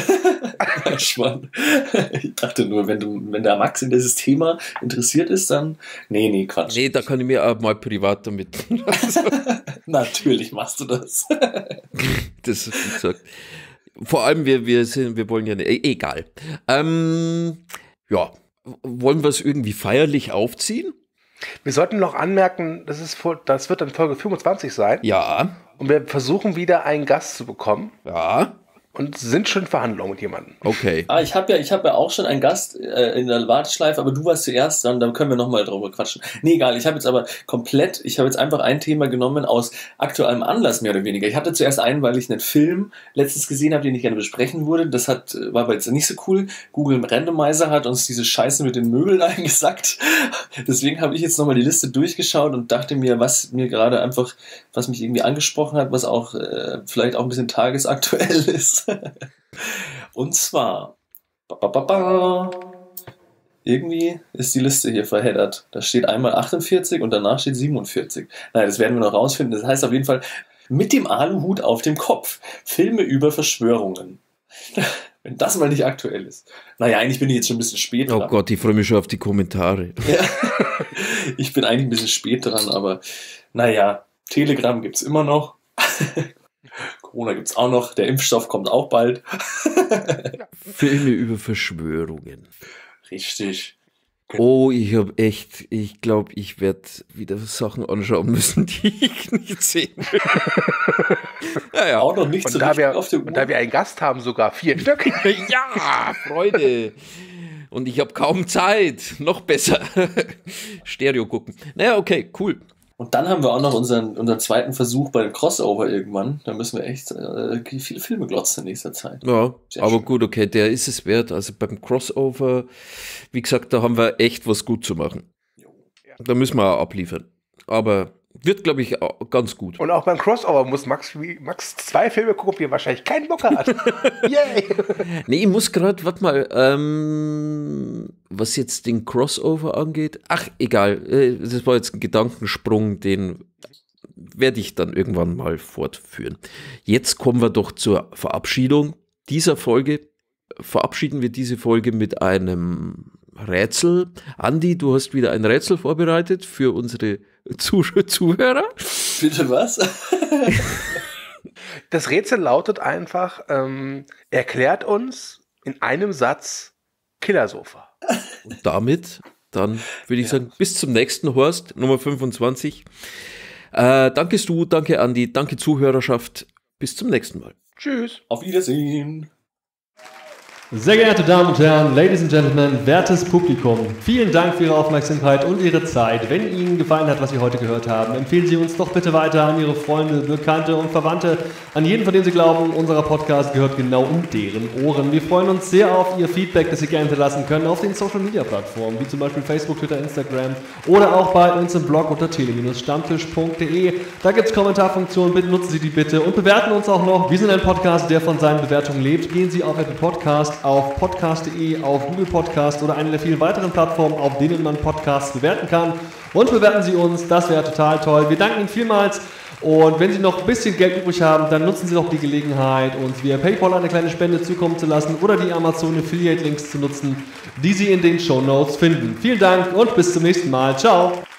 Ich dachte nur, wenn, du, wenn der Max in dieses Thema interessiert ist, dann. Nee, nee, Quatsch. Nee, da kann ich mir auch mal privat damit. Natürlich machst du das. Das ist, wie gesagt. Vor allem, wir, wir, sind, wir wollen ja nicht. E- egal. Ähm, ja, wollen wir es irgendwie feierlich aufziehen? Wir sollten noch anmerken, das, ist, das wird dann Folge fünfundzwanzig sein. Ja. Und wir versuchen wieder einen Gast zu bekommen. Ja. Und sind schon in Verhandlungen mit jemandem. Okay. Ah, ich habe ja, ich hab ja auch schon einen Gast äh, in der Warteschleife, aber du warst zuerst dran, dann können wir nochmal drüber quatschen. Nee, egal, ich habe jetzt aber komplett, ich habe jetzt einfach ein Thema genommen aus aktuellem Anlass, mehr oder weniger. Ich hatte zuerst einen, weil ich einen Film letztens gesehen habe, den ich gerne besprechen würde. Das hat, war aber jetzt nicht so cool. Google Randomizer hat uns diese Scheiße mit den Möbeln eingesackt. Deswegen habe ich jetzt nochmal die Liste durchgeschaut und dachte mir, was mir gerade einfach, was mich irgendwie angesprochen hat, was auch äh, vielleicht auch ein bisschen tagesaktuell ist. Und zwar ba, ba, ba, ba, irgendwie ist die Liste hier verheddert. Da steht einmal achtundvierzig und danach steht siebenundvierzig. Nein, das werden wir noch rausfinden. Das heißt auf jeden Fall mit dem Aluhut auf dem Kopf. Filme über Verschwörungen. Wenn das mal nicht aktuell ist. Naja, eigentlich bin ich jetzt schon ein bisschen spät dran. Oh Gott, ich freue mich schon auf die Kommentare. Ja. Ich bin eigentlich ein bisschen spät dran, aber naja, Telegram gibt's immer noch. Corona gibt's auch noch, der Impfstoff kommt auch bald. Filme über Verschwörungen. Richtig. Oh, ich habe echt, ich glaube, ich werde wieder Sachen anschauen müssen, die ich nicht sehen will. Naja, auch noch nicht und so da richtig wir, auf der Uhr. Und da wir einen Gast haben, sogar vier Stück. Ja, Freude. Und ich habe kaum Zeit. Noch besser. Stereo gucken. Naja, okay, cool. Und dann haben wir auch noch unseren, unseren zweiten Versuch bei dem Crossover irgendwann. Da müssen wir echt äh, viele Filme glotzen in nächster Zeit. Ja, Sehr aber schön. gut, okay, der ist es wert. Also beim Crossover, wie gesagt, da haben wir echt was gut zu machen. Da müssen wir auch abliefern. Aber wird, glaube ich, auch ganz gut. Und auch beim Crossover muss Max, wie, Max zwei Filme gucken, die er wahrscheinlich keinen Bock hat. Yay! Nee, ich muss gerade, warte mal, ähm, was jetzt den Crossover angeht, ach, egal, äh, das war jetzt ein Gedankensprung, den werde ich dann irgendwann mal fortführen. Jetzt kommen wir doch zur Verabschiedung dieser Folge. Verabschieden wir diese Folge mit einem Rätsel. Andi, du hast wieder ein Rätsel vorbereitet für unsere Zuh- Zuhörer. Bitte was? Das Rätsel lautet einfach, ähm, erklärt uns in einem Satz Killersofa. Und damit, dann würde ich sagen, bis zum nächsten Horst, Nummer fünfundzwanzig. Äh, danke Stu, danke Andi, danke Zuhörerschaft. Bis zum nächsten Mal. Tschüss. Auf Wiedersehen. Sehr geehrte Damen und Herren, Ladies and Gentlemen, wertes Publikum, vielen Dank für Ihre Aufmerksamkeit und Ihre Zeit. Wenn Ihnen gefallen hat, was Sie heute gehört haben, empfehlen Sie uns doch bitte weiter an Ihre Freunde, Bekannte und Verwandte, an jeden, von dem Sie glauben, unser Podcast gehört genau in deren Ohren. Wir freuen uns sehr auf Ihr Feedback, das Sie gerne hinterlassen können auf den Social-Media-Plattformen, wie zum Beispiel Facebook, Twitter, Instagram oder auch bei uns im Blog unter tele Stammtisch punkt de. Da gibt es Kommentarfunktionen, bitte nutzen Sie die bitte und bewerten uns auch noch. Wir sind ein Podcast, der von seinen Bewertungen lebt. Gehen Sie auf Apple Podcast, auf podcast punkt de, auf Google Podcast oder eine der vielen weiteren Plattformen, auf denen man Podcasts bewerten kann. Und bewerten Sie uns, das wäre total toll. Wir danken Ihnen vielmals. Und wenn Sie noch ein bisschen Geld übrig haben, dann nutzen Sie doch die Gelegenheit, uns via PayPal eine kleine Spende zukommen zu lassen oder die Amazon Affiliate Links zu nutzen, die Sie in den Shownotes finden. Vielen Dank und bis zum nächsten Mal. Ciao!